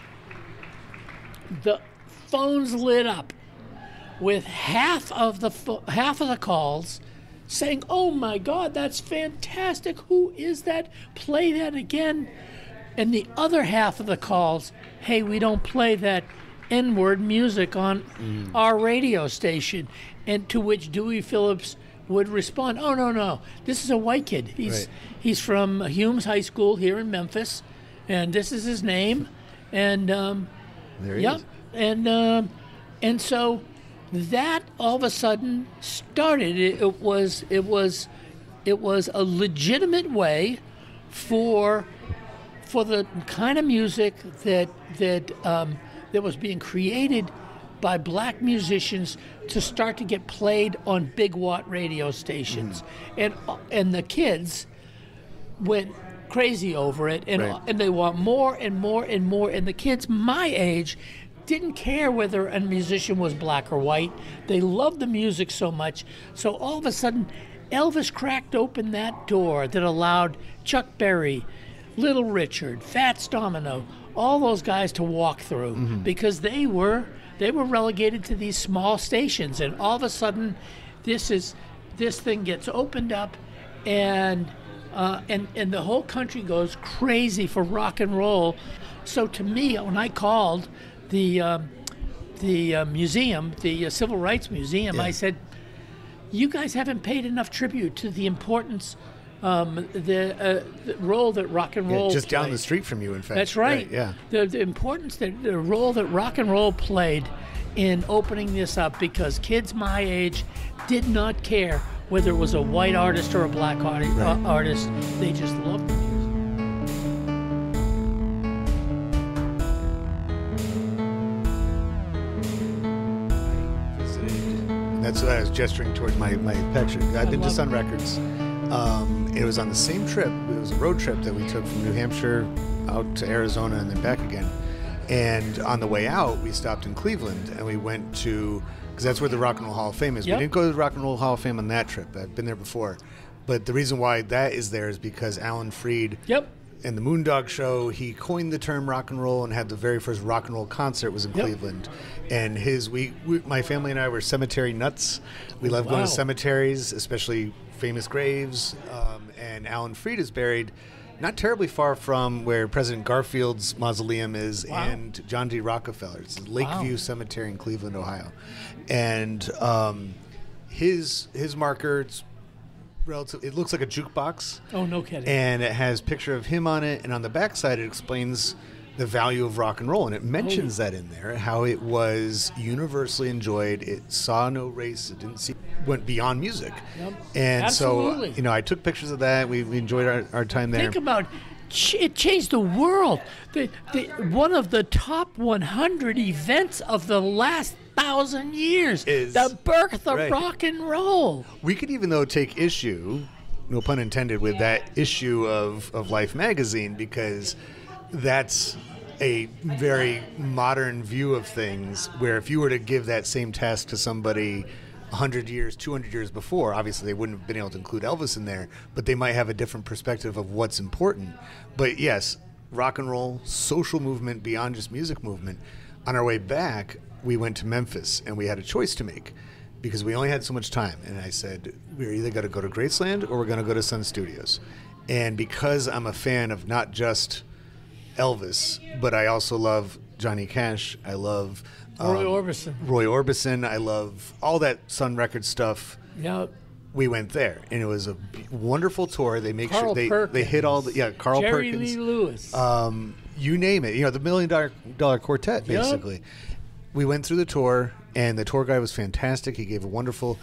The phones lit up with half of the calls saying, "Oh my God, that's fantastic! Who is that? Play that again!" And the other half of the calls, "Hey, we don't play that N-word music on our radio station." And to which Dewey Phillips would respond, "Oh, no, this is a white kid. He's from Humes High School here in Memphis, and this is his name." And There he is. and so that all of a sudden started. It was a legitimate way for the kind of music that was being created by black musicians to start to get played on big watt radio stations, and the kids went crazy over it, and they want more and more and more. And the kids my age didn't care whether a musician was black or white. They loved the music so much. So all of a sudden, Elvis cracked open that door that allowed Chuck Berry, Little Richard, Fats Domino, all those guys to walk through, because they were relegated to these small stations. And all of a sudden, this thing gets opened up, and the whole country goes crazy for rock and roll. So to me, when I called the the museum, the Civil Rights Museum, I said, you guys haven't paid enough tribute to the importance, the role that rock and roll just played. down the street from you, in fact. That's right. Yeah. The importance, the role that rock and roll played in opening this up, because kids my age did not care whether it was a white artist or a black artist. They just loved the music. That's what I was gesturing toward my picture. I've been to Sun Records. It was on the same trip. It was a road trip that we took from New Hampshire out to Arizona and then back again. And on the way out, we stopped in Cleveland and we went to, because that's where the Rock and Roll Hall of Fame is. Yep. We didn't go to the Rock and Roll Hall of Fame on that trip. I've been there before. But the reason why that is there is because Alan Freed and the Moondog Show, he coined the term rock and roll and had the very first rock and roll concert was in Cleveland. And my family and I were cemetery nuts. We love going to cemeteries, especially famous graves. And Alan Freed is buried not terribly far from where President Garfield's mausoleum is and John D. Rockefeller's Lakeview Cemetery in Cleveland, Ohio. And his marker, it looks like a jukebox. Oh, no kidding. And it has a picture of him on it, and on the backside it explains the value of rock and roll, and it mentions that in there, how it was universally enjoyed. It saw no race. It went beyond music. And Absolutely. so, I took pictures of that. We enjoyed our time there. Think about it changed the world. One of the top 100 events of the last 1,000 years is the birth of rock and roll. We could even, though, take issue, no pun intended, with that issue of Life magazine, because that's a very modern view of things, where if you were to give that same task to somebody 100 years, 200 years before, obviously they wouldn't have been able to include Elvis in there, but they might have a different perspective of what's important. But yes, rock and roll, social movement beyond just music movement. On our way back, we went to Memphis, and we had a choice to make because we only had so much time. And I said, we're either going to go to Graceland or we're going to go to Sun Studios. And because I'm a fan of not just Elvis, but I also love Johnny Cash, I love Roy Orbison, I love all that Sun Records stuff. Yeah. We went there, and it was a wonderful tour. They make Carl sure they hit all the Carl Jerry Perkins, Lee Lewis, you name it. The $1 Million Quartet, basically. Yep. We went through the tour, and the tour guide was fantastic. He gave a wonderful.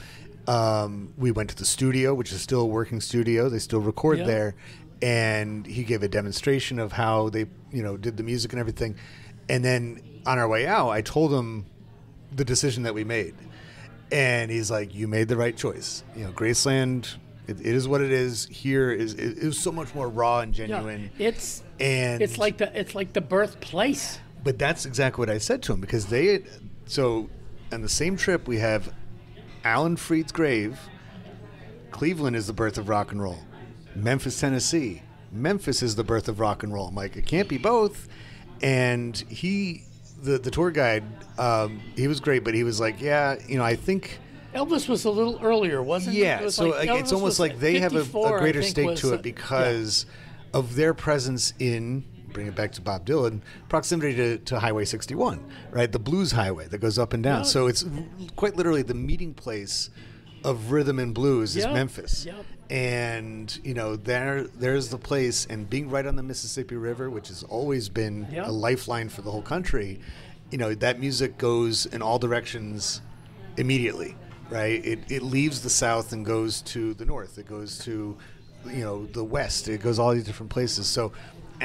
We went to the studio, which is still a working studio. They still record there, and he gave a demonstration of how they, did the music and everything. And then on our way out, I told him the decision that we made. And he's like, you made the right choice. Graceland, it is what it is. Here it was so much more raw and genuine. Yeah, it's like the birthplace. But that's exactly what I said to him, because on the same trip we have Alan Freed's grave. Cleveland is the birth of rock and roll. Memphis, Tennessee. Memphis is the birth of rock and roll. I'm like, it can't be both. And the tour guide, he was great, but he was like, I think Elvis was a little earlier, wasn't he? Yeah, so it's almost like they have a greater stake to it because of their presence in, bring it back to Bob Dylan, proximity to Highway 61, right? The blues highway that goes up and down. So it's quite literally the meeting place of rhythm and blues is Memphis. Yep. And, there's the place, and being right on the Mississippi River, which has always been a lifeline for the whole country, that music goes in all directions immediately, right? It leaves the South and goes to the North. It goes to, the West. It goes all these different places. So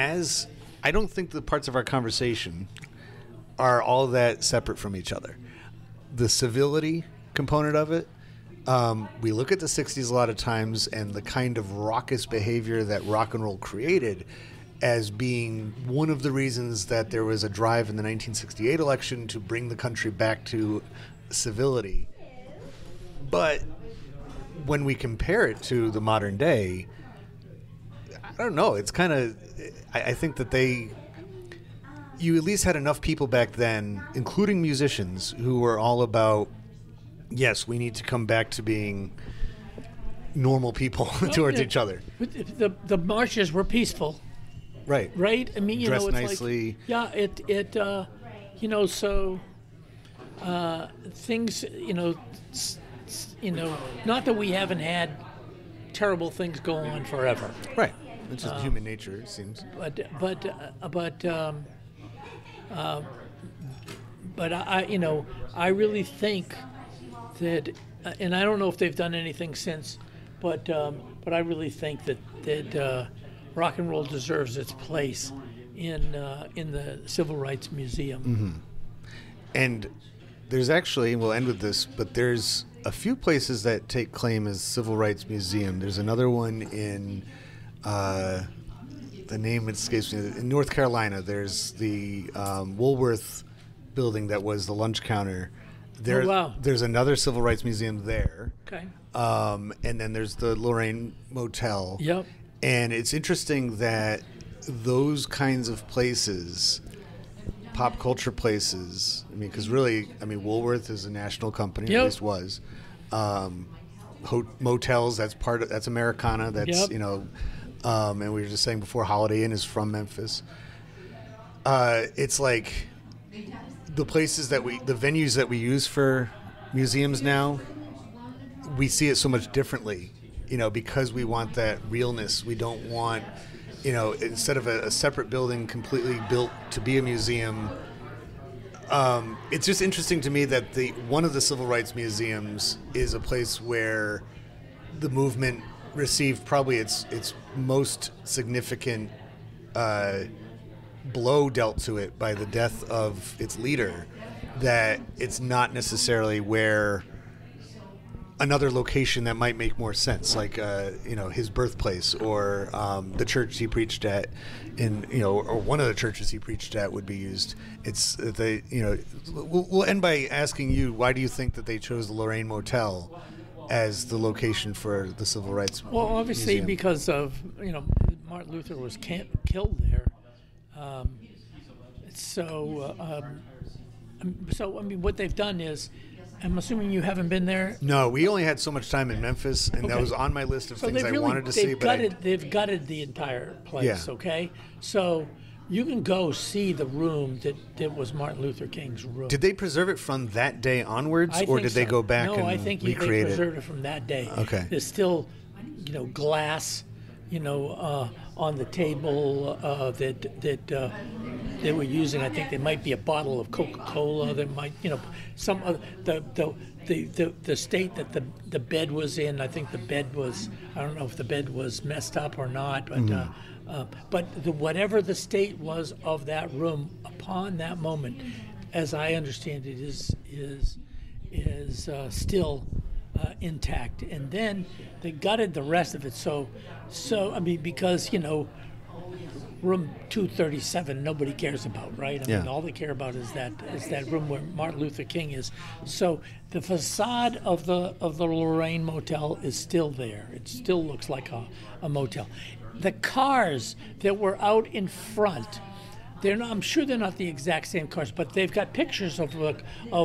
I don't think the parts of our conversation are all that separate from each other. The civility component of it, we look at the 60s a lot of times and the kind of raucous behavior that rock and roll created as being one of the reasons that there was a drive in the 1968 election to bring the country back to civility. But when we compare it to the modern day, I don't know, it's kind of, I think that you at least had enough people back then, including musicians, who were all about, yes, we need to come back to being normal people towards each other. The marches were peaceful. Right. Right? I mean, dressed it's nicely. like, so things, not that we haven't had terrible things go on forever. Right. It's just human nature, it seems. But I really think that, and I don't know if they've done anything since, but I really think that rock and roll deserves its place in the Civil Rights Museum. Mm-hmm. And there's actually, and we'll end with this, but there's a few places that take claim as Civil Rights Museum. There's another one in, the name escapes me, in North Carolina. There's the Woolworth building that was the lunch counter. There, oh, wow. There's another Civil Rights Museum there. Okay. And then there's the Lorraine Motel. Yep. And it's interesting that those kinds of places, pop culture places, because really, Woolworth is a national company, yep. at least was. Motels, that's Americana, that's, yep. And we were just saying before, Holiday Inn is from Memphis. It's like the venues that we use for museums now, we see it so much differently, because we want that realness. We don't want, instead of a separate building completely built to be a museum. It's just interesting to me that one of the civil rights museums is a place where the movement received probably its most significant blow dealt to it by the death of its leader, that it's not necessarily where another location that might make more sense, like his birthplace or the church he preached at, or one of the churches he preached at would be used. We'll end by asking you, why do you think that they chose the Lorraine Motel as the location for the Civil Rights Well, obviously Museum? Because of Martin Luther was killed there. What they've done is, I'm assuming you haven't been there. No, we only had so much time in Memphis, and that Okay. was on my list of So things I wanted to see. They've gutted the entire place. Yeah. Okay, so you can go see the room that was Martin Luther King's room. Did they preserve it from that day onwards, I or think did they so. go back no, and I think recreate they it? preserved it from that day. Okay. There's still, glass, on the table that they were using. I think there might be a bottle of Coca-Cola. There might, some of the state that the bed was in. I think the bed was. I don't know if the bed was messed up or not, but whatever the state was of that room upon that moment, as I understand it, is still intact. And then they gutted the rest of it. So because room 237 nobody cares about, right? All they care about is that room where Martin Luther King is. So the facade of the Lorraine Motel is still there. It still looks like a motel. The cars that were out in front, I'm sure they're not the exact same cars, but they've got pictures of what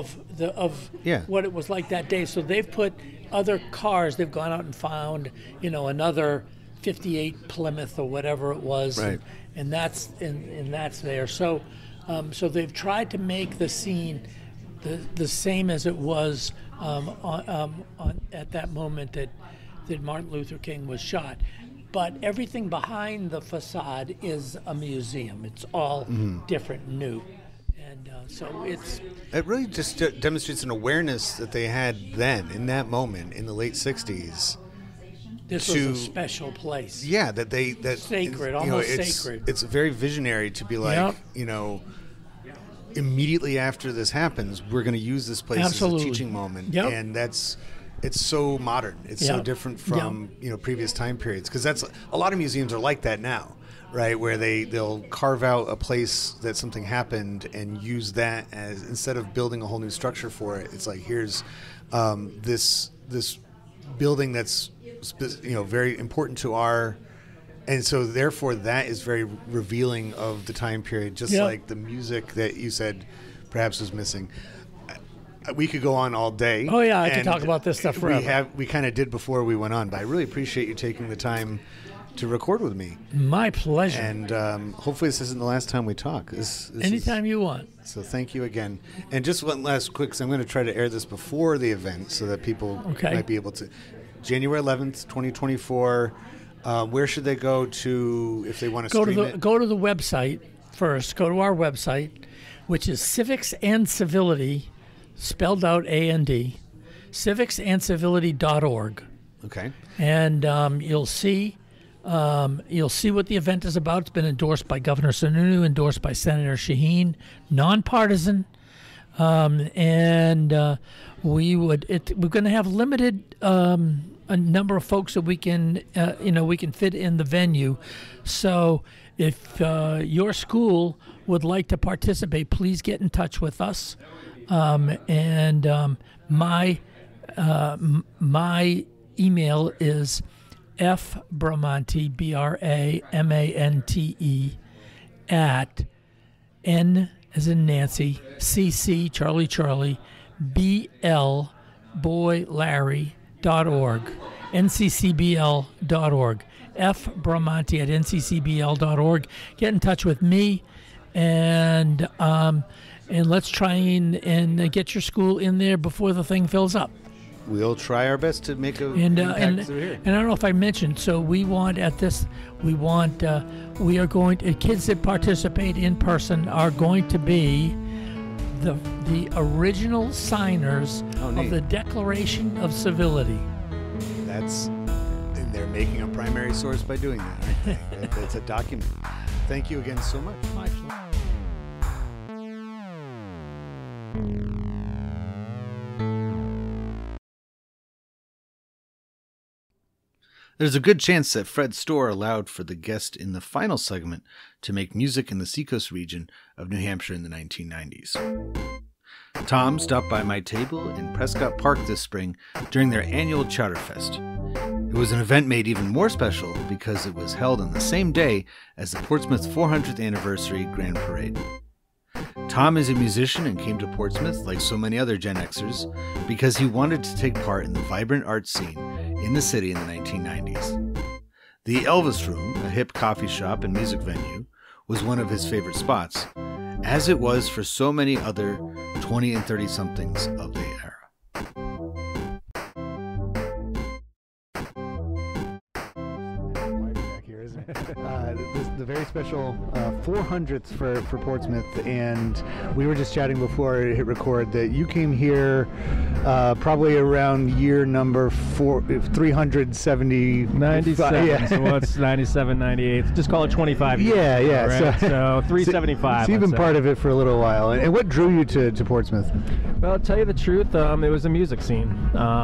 it was like that day. So they've put other cars. They've gone out and found, another 58 Plymouth or whatever it was, right. and that's there. So they've tried to make the scene the same as it was at that moment that Martin Luther King was shot. But everything behind the facade is a museum. It's all different, new. And so it really just demonstrates an awareness that they had then, in that moment, in the late 60s. This was a special place. Yeah, that's sacred, almost sacred. It's very visionary to be like, immediately after this happens, we're going to use this place Absolutely. as a teaching moment. Yep. And it's so modern. It's so different from previous time periods, because that's a lot of museums are like that now, right? Where they'll carve out a place that something happened and use that as, instead of building a whole new structure for it. It's like, here's this building that's very important to our. And so, therefore, that is very revealing of the time period, just like the music that you said perhaps was missing. We could go on all day. Oh, yeah, I could talk about this stuff forever. We kind of did before we went on, but I really appreciate you taking the time to record with me. My pleasure. And hopefully this isn't the last time we talk. This Anytime you want. So thank you again. And just one last quick, because I'm going to try to air this before the event so that people might be able to. January 11th, 2024. Where should they go to if they want to stream it? Go to the website first. Go to our website, which is Civics and Civility, spelled out A-N-D, civicsandcivility.org. Okay. And you'll see what the event is about. It's been endorsed by Governor Sununu, endorsed by Senator Shaheen, nonpartisan. And we're going to have limited a number of folks that we can fit in the venue. So if your school would like to participate, please get in touch with us. My email is fbramante, BRAMANTE, at N as in Nancy, CC, Charlie, BL, boy, Larry.org, nccbl.org, fbramante at nccbl.org. Get in touch with me, and let's try and get your school in there before the thing fills up. We'll try our best to make a impact through here. And I don't know if I mentioned, so we are going to, kids that participate in person are going to be the original signers of the Declaration of Civility. And they're making a primary source by doing that, aren't they? It's a document. Thank you again so much. My pleasure. There's a good chance that Fred Storr allowed for the guest in the final segment to make music in the Seacoast region of New Hampshire in the 1990s. Tom stopped by my table in Prescott Park this spring during their annual Chowderfest. It was an event made even more special because it was held on the same day as the Portsmouth 400th Anniversary Grand Parade. Tom is a musician and came to Portsmouth, like so many other Gen Xers, because he wanted to take part in the vibrant art scene in the city in the 1990s. The Elvis Room, a hip coffee shop and music venue, was one of his favorite spots, as it was for so many other 20 and 30-somethings of the era. The very special 400th for Portsmouth, and we were just chatting before I hit record that you came here probably around year number 370. 97, yeah. So what's 97, 98? Just call it 25 years. Yeah. Right? So 375. So you've been part of it for a little while. And what drew you to Portsmouth? Well, to tell you the truth, it was a music scene,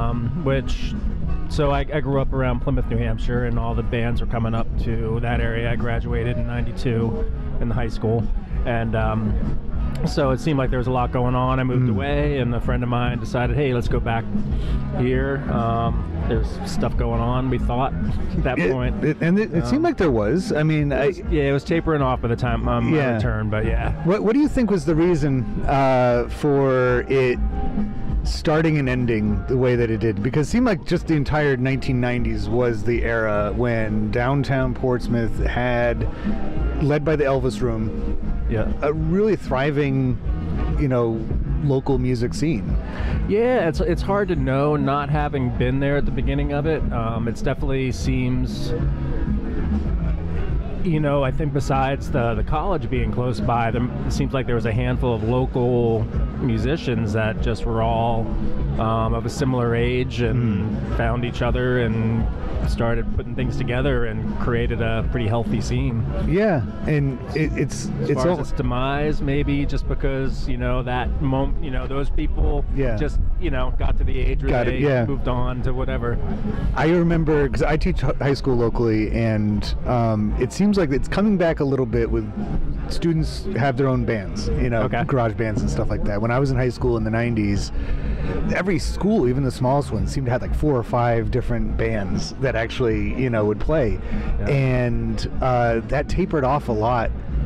So I grew up around Plymouth, New Hampshire, and all the bands were coming up to that area. I graduated in '92 in the high school, and so it seemed like there was a lot going on. I moved away, and a friend of mine decided, hey, let's go back here. There's stuff going on, we thought, at that point. It seemed like there was. I mean, it was tapering off by the time my return, but yeah. What do you think was the reason for it starting and ending the way that it did? Because it seemed like just the entire 1990s was the era when downtown Portsmouth had, led by the Elvis Room, a really thriving, local music scene. Yeah, it's hard to know, not having been there at the beginning of it. It definitely seems, I think besides the college being close by, it seems like there was a handful of local musicians that just were all of a similar age and found each other and started putting things together and created a pretty healthy scene. Yeah, and it's its demise, maybe just because that moment, those people just got to the age where they moved on to whatever. I remember, because I teach high school locally, and it seems like it's coming back a little bit with students have their own bands, garage bands and stuff like that. When I was in high school in the 90s, every school, even the smallest ones, seemed to have like 4 or 5 different bands that actually, would play. Yeah. And that tapered off a lot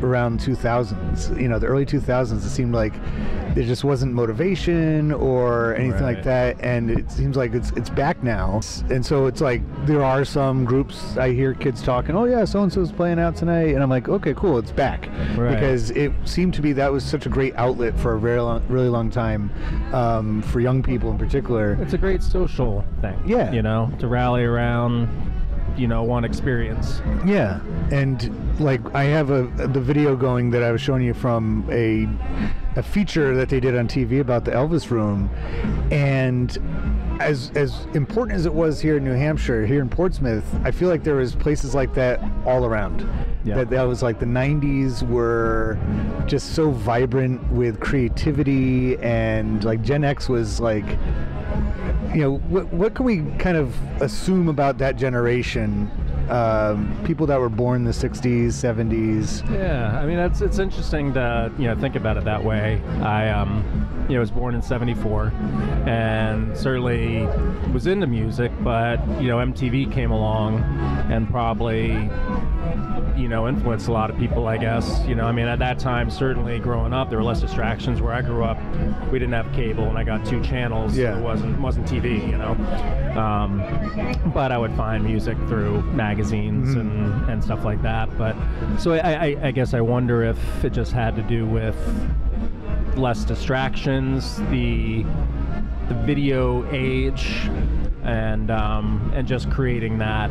around 2000s. You know, the early 2000s, it seemed like there just wasn't motivation or anything like that, and it seems like it's back now. And so it's like there are some groups I hear kids talking, oh yeah, so and so's playing out tonight, and I'm like, okay, cool, it's back, because it seemed to be that was such a great outlet for a really long time, for young people in particular. It's a great social thing, you know, to rally around, you know, one experience. Yeah, and like I have the video going that I was showing you from a feature that they did on TV about the Elvis Room, and as important as it was here in New Hampshire, here in Portsmouth, I feel like there was places like that all around. That was like the 90s were just so vibrant with creativity, and like Gen X was like, you know, what can we kind of assume about that generation? People that were born in the 60s, 70s. Yeah, I mean, it's interesting to, you know, think about it that way. I you know, was born in '74, and certainly was into music, but you know, MTV came along and probably, you know, influenced a lot of people, I guess. You know, I mean, at that time, certainly growing up, there were less distractions. Where I grew up, we didn't have cable, and I got 2 channels. So it wasn't TV, you know. But I would find music through magazines and stuff like that. But so I guess I wonder if it just had to do with less distractions, the video age, and just creating that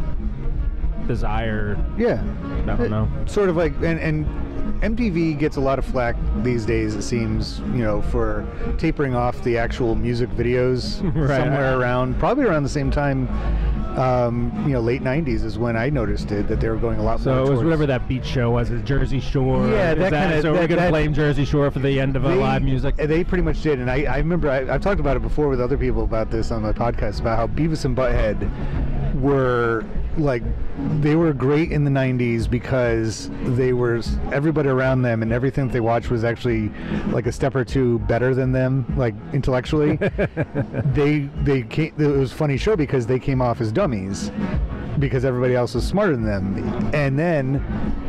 desire. Yeah, I don't know. Sort of like, and MTV gets a lot of flack these days, it seems, you know, for tapering off the actual music videos somewhere around, probably around the same time. You know, late 90s is when I noticed it, that they were going a lot more So it was towards whatever that beach show was, Jersey Shore. Yeah, that kind of. So we're going to blame Jersey Shore for the end of live music? They pretty much did, and I remember I've talked about it before with other people about this on my podcast, about how Beavis and Butthead were like, they were great in the 90s because they were, everybody around them and everything that they watched was actually like a step or two better than them, like intellectually. they came, it was a funny show because they came off as dummies because everybody else was smarter than them. And then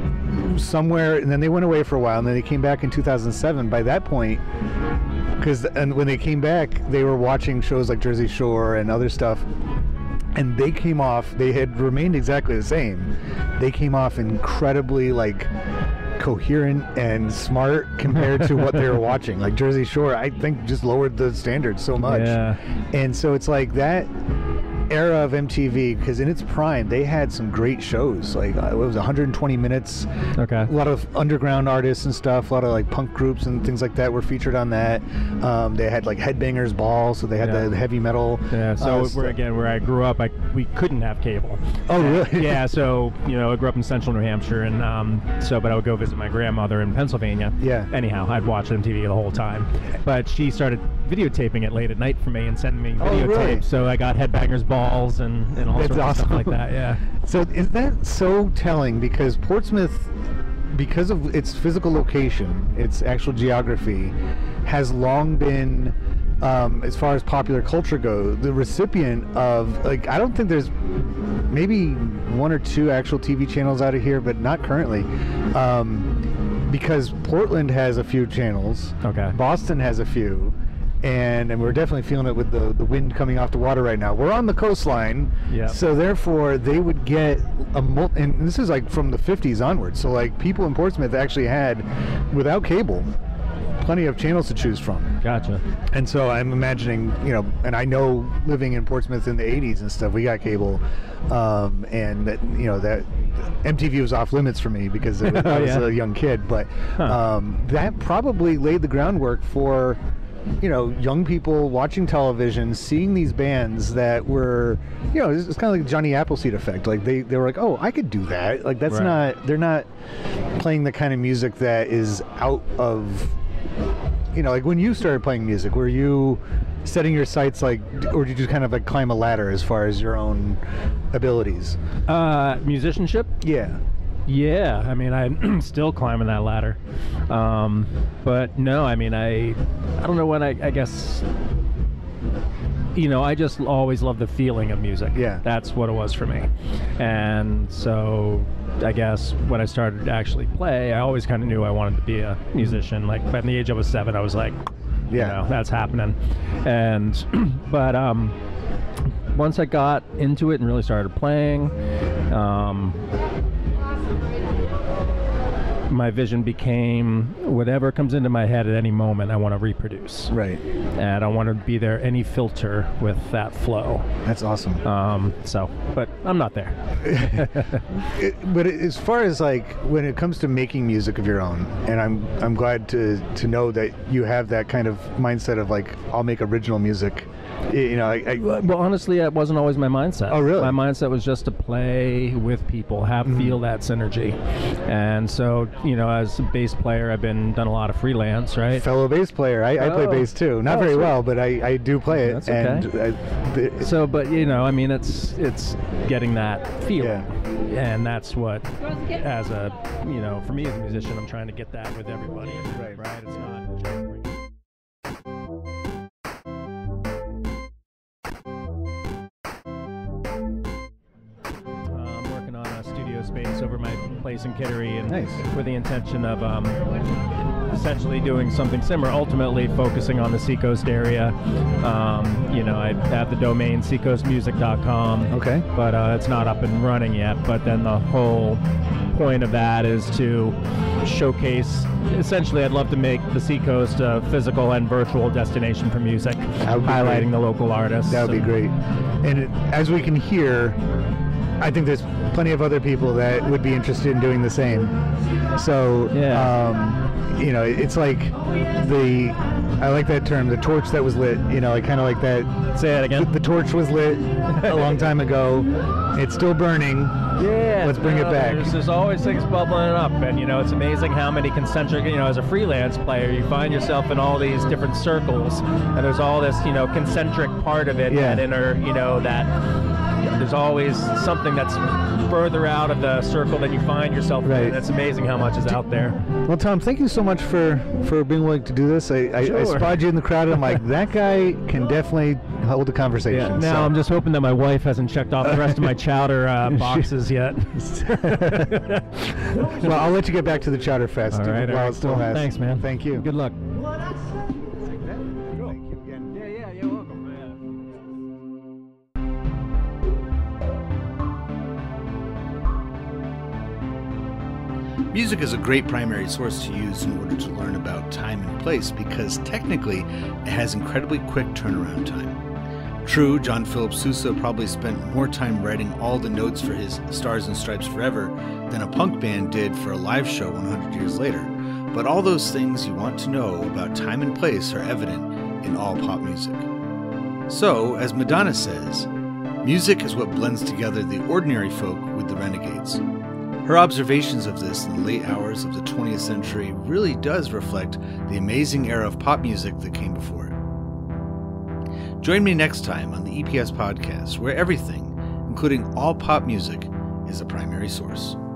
they went away for a while, and then they came back in 2007. By that point, and when they came back, they were watching shows like Jersey Shore and other stuff. And they came off, they had remained exactly the same. They came off incredibly like coherent and smart compared to what they were watching. Like Jersey Shore, I think, just lowered the standards so much. Yeah. And so it's like that era of MTV, because in its prime they had some great shows, like it was 120 minutes. A lot of underground artists and stuff, a lot of like punk groups and things like that were featured on that. They had like Headbangers Ball, so they had the heavy metal. So where I grew up, we couldn't have cable. Oh really? Yeah, so you know, I grew up in central New Hampshire, and but I would go visit my grandmother in Pennsylvania. Anyhow, I'd watch MTV the whole time, but she started videotaping it late at night for me and sending me videotapes. So I got Headbangers Balls and all sorts of stuff like that. Yeah. So is that so telling? Because Portsmouth, because of its physical location, its actual geography, has long been, as far as popular culture goes, the recipient of, like, I don't think there's maybe 1 or 2 actual TV channels out of here, but not currently. Because Portland has a few channels. Boston has a few. And we're definitely feeling it with the wind coming off the water right now. We're on the coastline, so therefore they would get and this is like from the 50s onwards. So like people in Portsmouth actually had, without cable, plenty of channels to choose from. Gotcha. And so I'm imagining, you know, and I know living in Portsmouth in the 80s and stuff, we got cable, and that, you know, that MTV was off limits for me because I was a young kid, but that probably laid the groundwork for, you know, young people watching television, seeing these bands that were, you know, it's kind of like the Johnny Appleseed effect. Like they were like, oh, I could do that. Like that's not, they're not playing the kind of music that is out of, you know, like when you started playing music, were you setting your sights like, or did you just kind of like climb a ladder as far as your own abilities? Musicianship? Yeah, I mean, I'm still climbing that ladder. But no, I mean, I don't know when I guess I just always loved the feeling of music. Yeah. That's what it was for me. And so I guess when I started to actually play, I always kind of knew I wanted to be a musician. Like, by the age I was 7, I was like, that's happening. And, but once I got into it and really started playing, my vision became whatever comes into my head at any moment I want to reproduce. Right. And I want to be there any filter with that flow. That's awesome. But I'm not there. But as far as like when it comes to making music of your own, and I'm glad to know that you have that kind of mindset of like, I'll make original music. Well, honestly, that wasn't always my mindset. Oh, really? My mindset was just to play with people, feel that synergy. And so, as a bass player, I've done a lot of freelance, right? Fellow bass player. I play bass too. Not very well, but I do play it. That's okay. And it's getting that feel. Yeah. And that's what, as a, for me as a musician, I'm trying to get that with everybody. Right? It's not just space over my place in Kittery, and with the intention of essentially doing something similar, ultimately focusing on the Seacoast area. I have the domain seacoastmusic.com, but it's not up and running yet. But then the whole point of that is to showcase, essentially I'd love to make the Seacoast a physical and virtual destination for music, highlighting the local artists. That would be great. And as we can hear, I think there's plenty of other people that would be interested in doing the same. So, it's like I like that term, the torch that was lit, I kind of like that. Say that again. The torch was lit a long time ago. It's still burning. Yeah. Let's bring it back. There's always things bubbling up, and it's amazing how many concentric, as a freelance player, you find yourself in all these different circles, and there's all this, concentric part of it, that inner, there's always something that's further out of the circle than you find yourself in. It's amazing how much is out there. Well, Tom, thank you so much for being willing to do this. I spotted you in the crowd, and I'm like, that guy can definitely hold a conversation. Yeah, now I'm just hoping that my wife hasn't checked off the rest of my chowder boxes yet. Well, I'll let you get back to the Chowder Fest. All right, while it still has. Thanks, man. Thank you. Good luck. Music is a great primary source to use in order to learn about time and place because technically it has incredibly quick turnaround time. True, John Philip Sousa probably spent more time writing all the notes for his Stars and Stripes Forever than a punk band did for a live show 100 years later, but all those things you want to know about time and place are evident in all pop music. So, as Madonna says, music is what blends together the ordinary folk with the renegades. Her observations of this in the late hours of the 20th century really does reflect the amazing era of pop music that came before it. Join me next time on the EPS podcast, where everything, including all pop music, is a primary source.